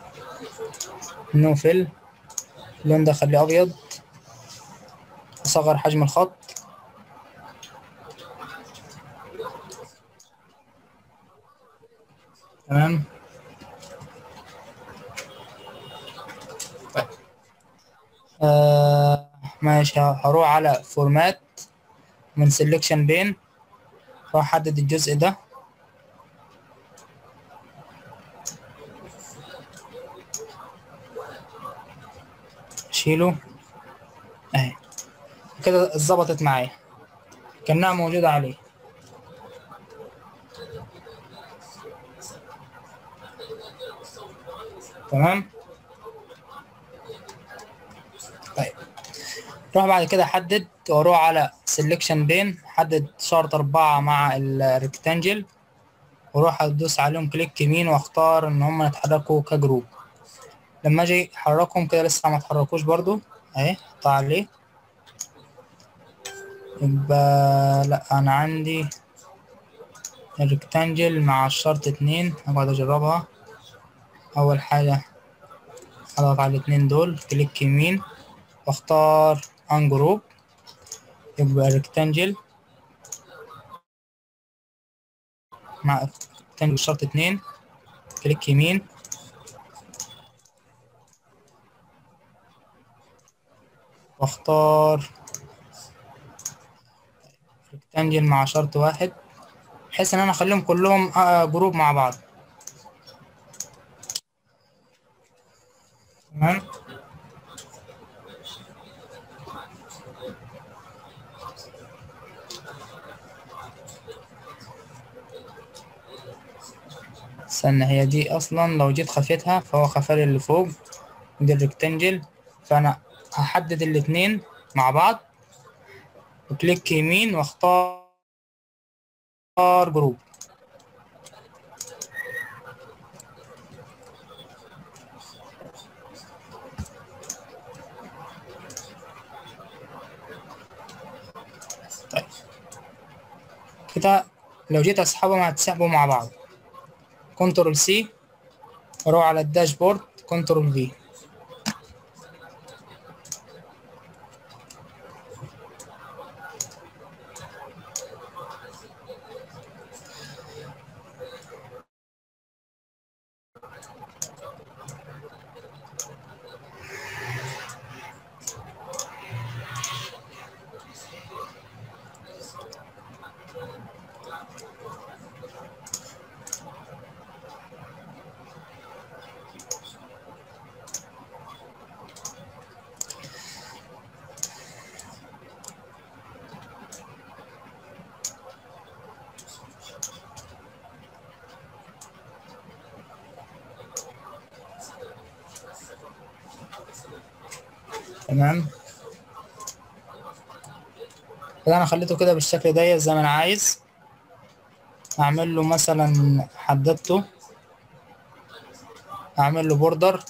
نو فيل. اللون ده خليه ابيض. اصغر حجم الخط. تمام. طيب. آه ماشي، هروح على فورمات من سيلكشن بين، واحدد الجزء ده، اشيله اهي كده، اتظبطت معايا كأنها موجودة عليه. تمام. طيب، روح بعد كده حدد، واروح على سيلكشن بين، حدد شرط أربعة مع الريكتانجل، واروح ادوس عليهم كليك يمين، واختار ان هم يتحركوا كجروب. لما اجي احركهم كده لسه ما اتحركوش برضو اهي، احط عليه. يبقى لا، انا عندي الريكتانجل مع الشرط اتنين، هقعد اجربها. اول حاجة اضغط على الاتنين دول، كليك يمين، واختار ان جروب. يبقى ريكتانجل مع ريكتانجل شرط اتنين، كليك يمين، واختار ريكتانجل مع شرط واحد، بحيث ان انا اخليهم كلهم آه، جروب مع بعض. تمام. استنى، هي دي اصلا لو جيت خفيتها فهو خفالي اللي فوق، دي الريكتانجل. فانا هحدد الاتنين مع بعض، وكليك يمين، واختار جروب. طيب كده لو جيت اسحبهم هتسحبوا مع بعض. كنترول سي، واروح على الداشبورد، كنترول في. تمام. كده انا خليته كده بالشكل ده زي ما انا عايز. اعمل له مثلا، حددته، اعمل له بوردر.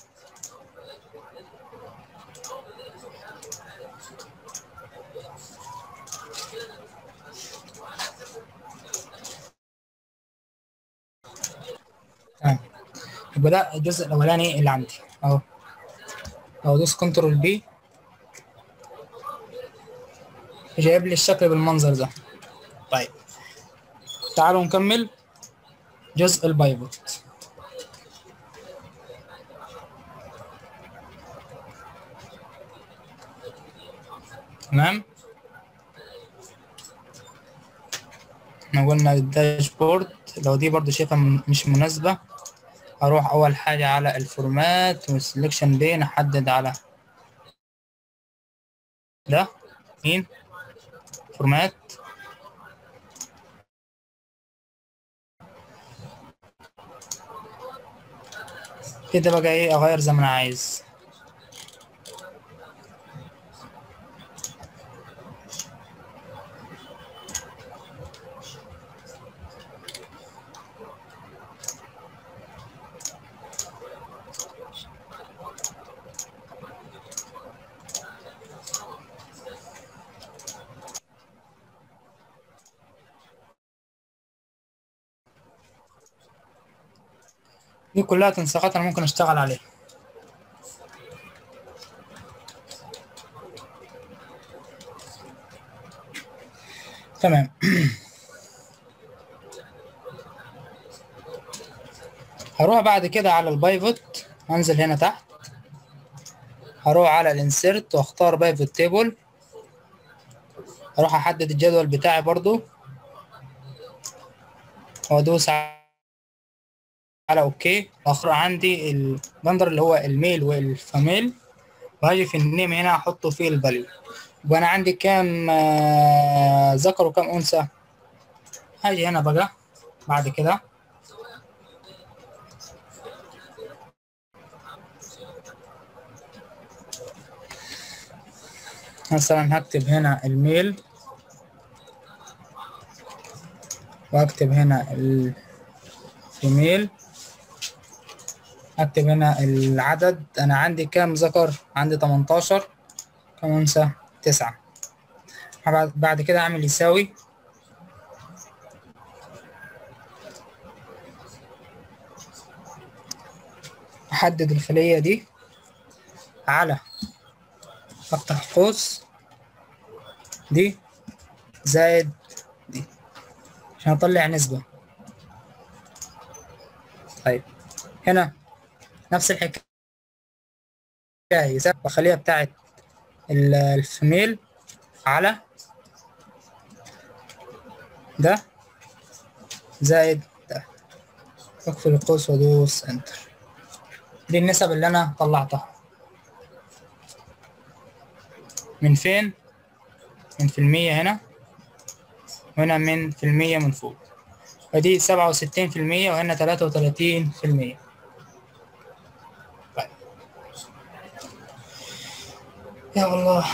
تمام. يبقى ده الجزء الاولاني اللي عندي اهو. لو دوس كنترول بي، جايب لي الشكل بالمنظر ده. طيب تعالوا نكمل جزء البايفوت. تمام. احنا قلنا الداشبورد، لو دي برضو شايفها مش مناسبة اروح اول حاجة على الفورمات والسلكشن بين، احدد على ده مين فورمات، كده بقى ايه اغير زي ما انا عايز. دي كلها تنسيقات انا ممكن اشتغل عليها. تمام. هروح بعد كده على البايفوت، هنزل هنا تحت، هروح على الانسيرت واختار بايفوت تيبل، هروح احدد الجدول بتاعي برضو وادوس على اوكي، واخر عندي البندر اللي هو الميل والفاميل، وهاجي في النيم هنا احطه فيه الفاليو، وانا عندي كام آه ذكر وكام انثى. هاجي هنا بقى بعد كده مثلا هكتب هنا الميل، واكتب هنا الفيميل، اكتب هنا العدد، انا عندي كام ذكر؟ عندي تمنتاشر، كام انثى؟ تسعة. بعد كده اعمل يساوي، احدد الخلية دي على، افتح قوس دي زائد دي عشان اطلع نسبة. طيب هنا نفس الحكاية، يساوي الخلية بتاعت الفيميل على ده زائد ده، اقفل القوس وادوس انتر. دي النسب اللي انا طلعتها من فين؟ من في المية هنا، وهنا من في المية من فوق، فدي سبعة وستين في المية وهنا تلاتة وتلاتين في المية. طيب يا الله.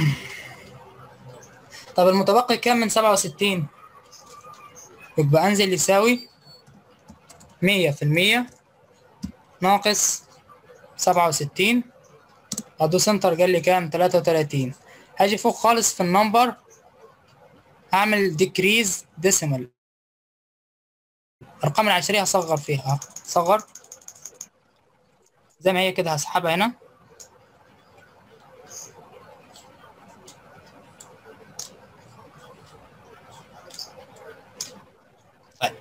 طب المتبقي كام من سبعة وستين؟ يبقى انزل يساوي مية في المية ناقص سبعة وستين، ادوس انتر قال لي كام؟ تلاتة وتلاتين. هاجي فوق خالص في النمبر هعمل ديكريز ديسيمال، الارقام العشريه هصغر فيها، صغر زي ما هي كده، هسحبها هنا. طيب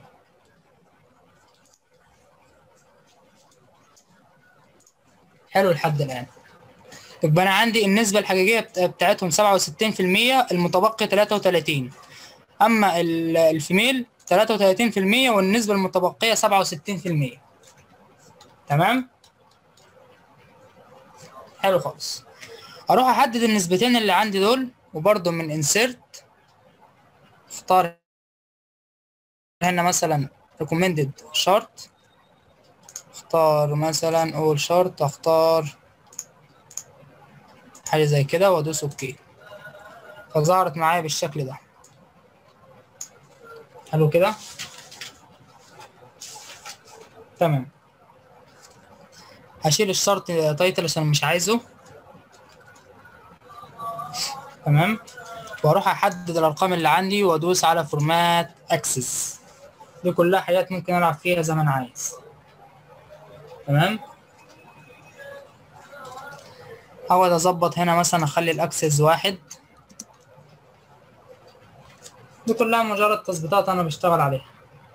حلو لحد الان. يبقى انا عندي النسبه الحقيقيه بتاعتهم سبعة وستين في المية، المتبقي تلاتة وتلاتين، اما الفيميل تلاتة وتلاتين في المية والنسبه المتبقيه سبعة وستين في المية. تمام، حلو خالص. اروح احدد النسبتين اللي عندي دول، وبرده من انسيرت اختار هنا مثلا recommended chart، اختار مثلا اول شارت، اختار حاجه زي كده وادوس اوكي، فظهرت معايا بالشكل ده. حلو كده، تمام. هشيل الشرط تايتل عشان مش عايزه. تمام، واروح احدد الارقام اللي عندي وادوس على فورمات اكسس. دي كلها حاجات ممكن العب فيها زي ما انا عايز. تمام، اقعد اظبط هنا مثلا اخلي الاكسس واحد. دي كلها مجرد تظبيطات انا بشتغل عليها.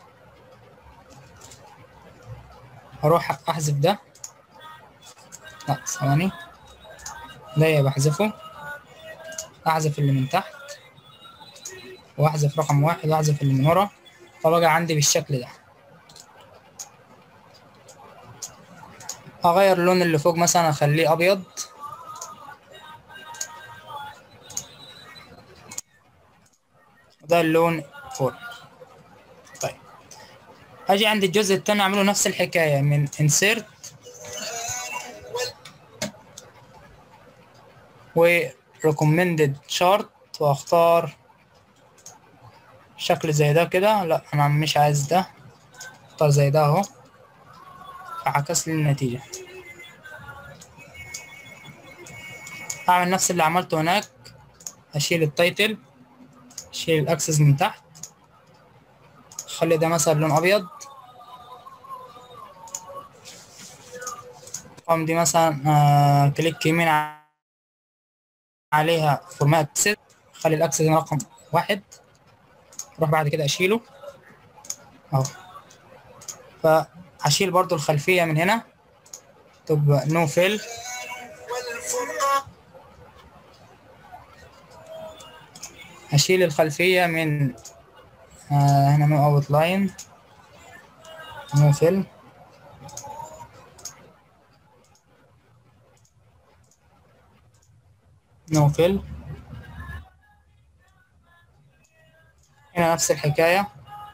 اروح احذف ده، لا ثواني، ده بحذفه، احذف اللي من تحت. واحذف رقم واحد واحذف اللي من ورا، فبقى عندي بالشكل ده. اغير اللون اللي فوق مثلا اخليه ابيض، ده اللون فوق. طيب اجي عند الجزء التاني اعمله نفس الحكايه، من insert و recommended chart، واختار شكل زي ده كده. لا انا مش عايز ده، اختار زي ده اهو، فعكس لي النتيجه. اعمل نفس اللي عملته هناك، اشيل التايتل، اشيل الاكسس من تحت، اخلي ده مثلا لون ابيض، قام دي مثلا آه كليك يمين عليها فورمات اكسس، خلي الاكسس رقم واحد، اروح بعد كده اشيله اهو. فهشيل برضو الخلفيه من هنا، تبقى نو فيل، هشيل الخلفيه من آه هنا نو اوت لاين، نو فيل، نو فيل. هنا نفس الحكايه،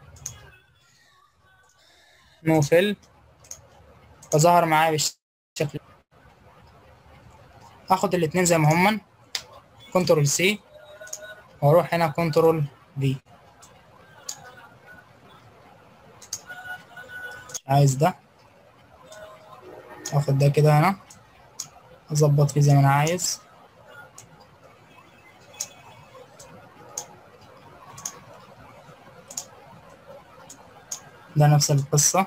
نو فيل، فظهر معايا بالشكل. اخد الاتنين زي ما هما، كنترول سي، واروح هنا كنترول في. عايز ده، اخد ده كده هنا، اظبط فيه زي ما انا عايز. ده نفس القصة.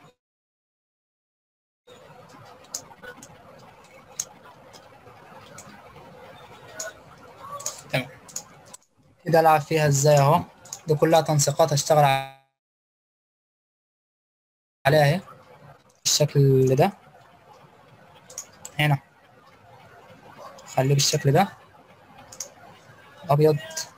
تمام كده العب فيها ازاي اهو، دي كلها تنسيقات هشتغل عليها اهي بالشكل ده. هنا خليه بالشكل ده ابيض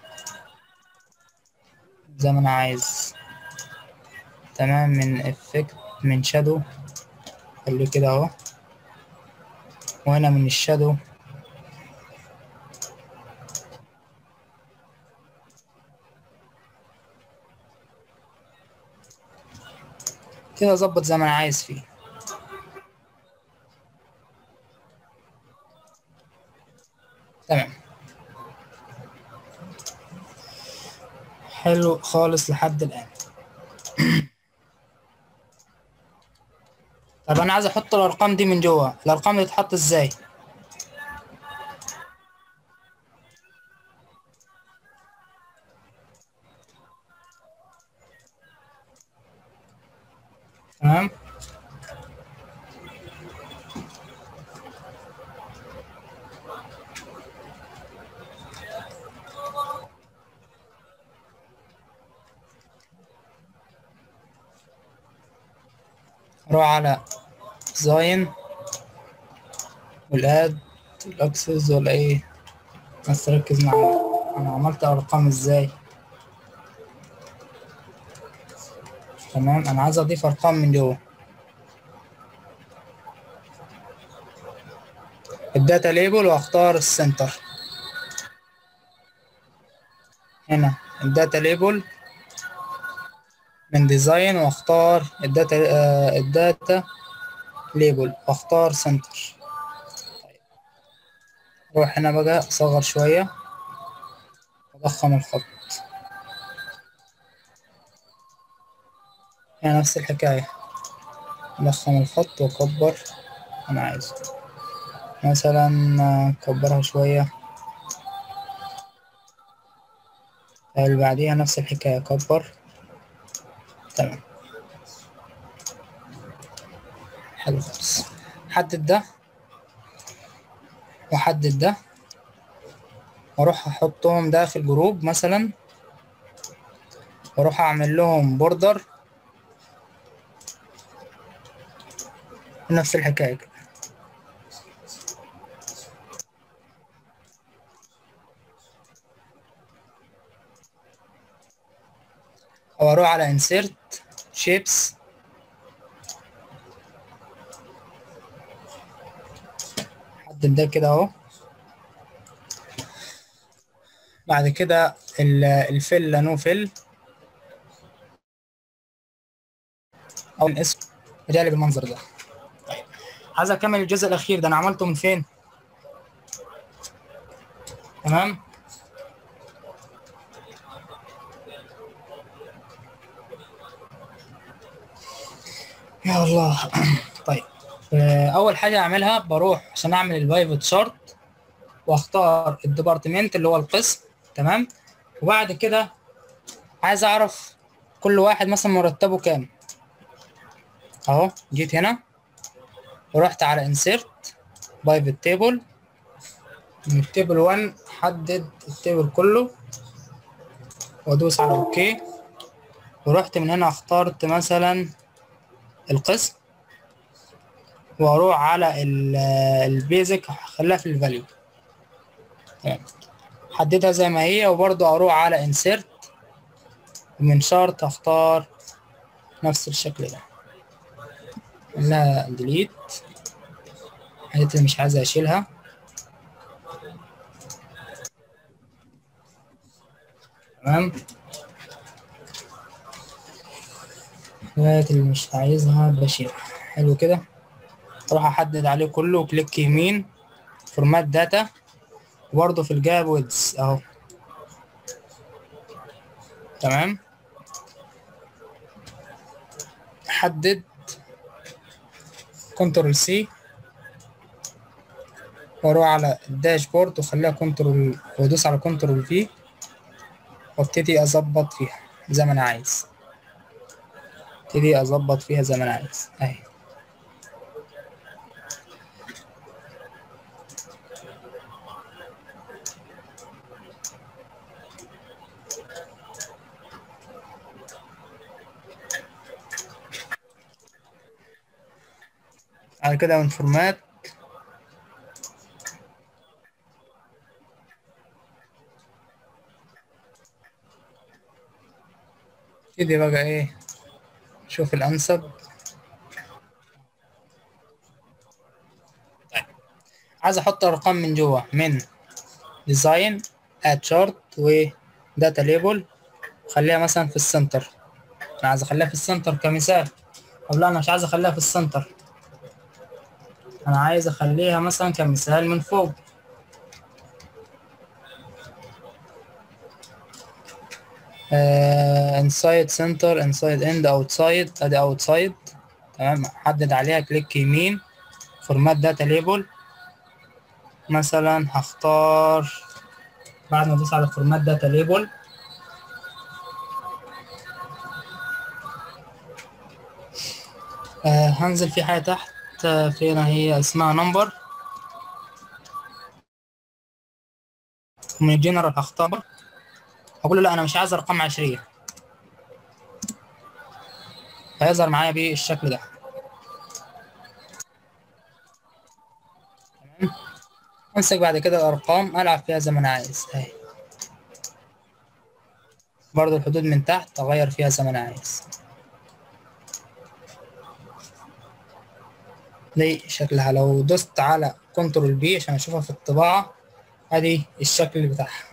زي ما انا عايز. تمام، من افكت، من شادو خليه كده اهو، وهنا من الشادو كده، اظبط زي ما انا عايز فيه. تمام، حلو خالص لحد الان. طب انا عايز احط الارقام دي من جوه، الارقام دي تتحط ازاي؟ تمام، اروح على ديزاين والاد الاكسس ولا ايه، بس ركز معايا انا عملت ارقام ازاي. تمام، انا عايز اضيف ارقام من جوه الداتا ليبل، واختار السنتر. هنا الداتا ليبل من ديزاين، واختار الداتا آه الداتا ليبل، واختار سنتر. اروح هنا بقى اصغر شوية، اضخم الخط. هنا نفس الحكاية، اضخم الخط واكبر انا عايزه، مثلا اكبرها شوية. اللي بعديها نفس الحكاية، اكبر. تمام، حلو خالص. حدد ده واحدد ده، واروح احطهم داخل جروب مثلا، واروح اعمل لهم بوردر نفس الحكاية كده. واروح على انسيرت شيبس، حدد ده كده اهو. بعد كده الفيل نو فيل او الاسم رجع لي بالمنظر ده. طيب عايز اكمل الجزء الاخير ده، انا عملته من فين؟ تمام. يا الله. طيب اول حاجه اعملها بروح عشان اعمل البايفوت شارت واختار الديبارتمنت اللي هو القسم. تمام. وبعد كده عايز اعرف كل واحد مثلا مرتبه كام اهو. جيت هنا ورحت على انسيرت بايفوت تيبل، من التيبل واحد حدد التيبل كله وادوس على اوكي. ورحت من هنا اخترت مثلا القسم واروح على البيزك خليها في الفاليو. تمام. حددها زي ما هي، وبرضو اروح على انسيرت ومن شارت اختار نفس الشكل ده، لا ديليت الحاجات اللي مش عايز اشيلها. تمام. الحاجات اللي مش عايزها بشيلها. حلو كده. اروح احدد عليه كله وكليك يمين فورمات داتا، وبرضه في الجاب ويدز اهو. تمام. حدد كنترول سي واروح على الداشبورد وخليها كنترول وادوس على كنترول في وابتدي اظبط فيها زي ما انا عايز. ابتدي اظبط فيها زي ما انا عايز اهي. بعد كده من فورمات ابتدي بقى ايه، شوف الانسب. طيب عايز احط ارقام من جوه، من ديزاين اد شارت وداتا ليبل، خليها مثلا في السنتر. انا عايز اخليها في السنتر كمثال. طب لا انا مش عايز اخليها في السنتر، انا عايز اخليها مثلا كمثال من فوق. انسايد سنتر، انسايد اند، اوتسايد، ادي اوتسايد. تمام. احدد عليها كليك يمين فورمات داتا ليبل، مثلا هختار بعد ما ادوس على فورمات داتا ليبل آه هنزل في حاجه تحت آه فين هي اسمها نمبر، ومن الجنرال هختار هقول له لا انا مش عايز ارقام عشريه، هيظهر معايا بالشكل ده. تمام. امسك بعد كده الارقام العب فيها زي ما انا عايز اهي. برضو الحدود من تحت اغير فيها زي ما انا عايز. دي شكلها لو دوست على كنترول بي عشان اشوفها في الطباعة، ادي الشكل بتاعها.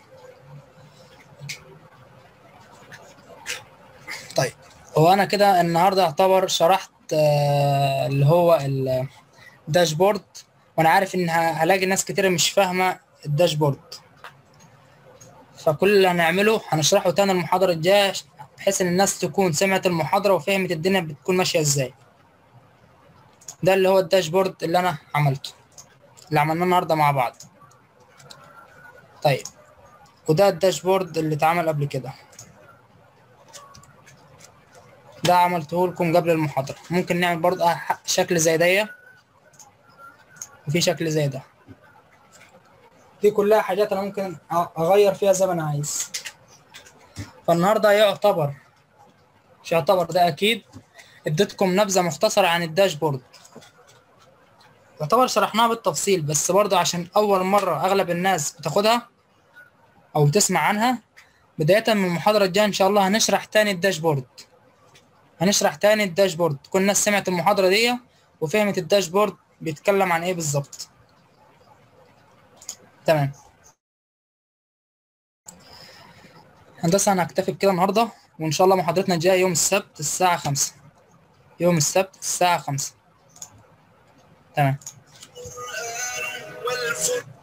طيب هو انا كده النهارده اعتبر شرحت آه اللي هو الداشبورد، وانا عارف ان هلاقي ناس كتير مش فاهمة الداشبورد، فكل اللي هنعمله هنشرحه تاني المحاضرة الجاية بحيث ان الناس تكون سمعت المحاضرة وفهمت الدنيا بتكون ماشية ازاي. ده اللي هو الداشبورد اللي انا عملته، اللي عملناه النهارده مع بعض. طيب وده الداشبورد اللي اتعمل قبل كده، ده عملته لكم قبل المحاضرة. ممكن نعمل برضه شكل زي ده وفي شكل زي ده. دي كلها حاجات انا ممكن اغير فيها زي ما انا عايز. فالنهارده يعتبر مش يعتبر ده اكيد اديتكم نبذة مختصرة عن الداشبورد، يعتبر شرحناها بالتفصيل، بس برضه عشان اول مرة اغلب الناس بتاخدها او بتسمع عنها بداية من المحاضرة الجاية إن شاء الله هنشرح تاني الداشبورد. هنشرح تاني الداشبورد. كل الناس سمعت المحاضرة دي وفهمت الداشبورد بيتكلم عن إيه بالظبط. تمام. هندسة أنا هكتفي بكده النهاردة، وإن شاء الله محاضرتنا الجاية يوم السبت الساعة خمسة. يوم السبت الساعة خمسة. تمام.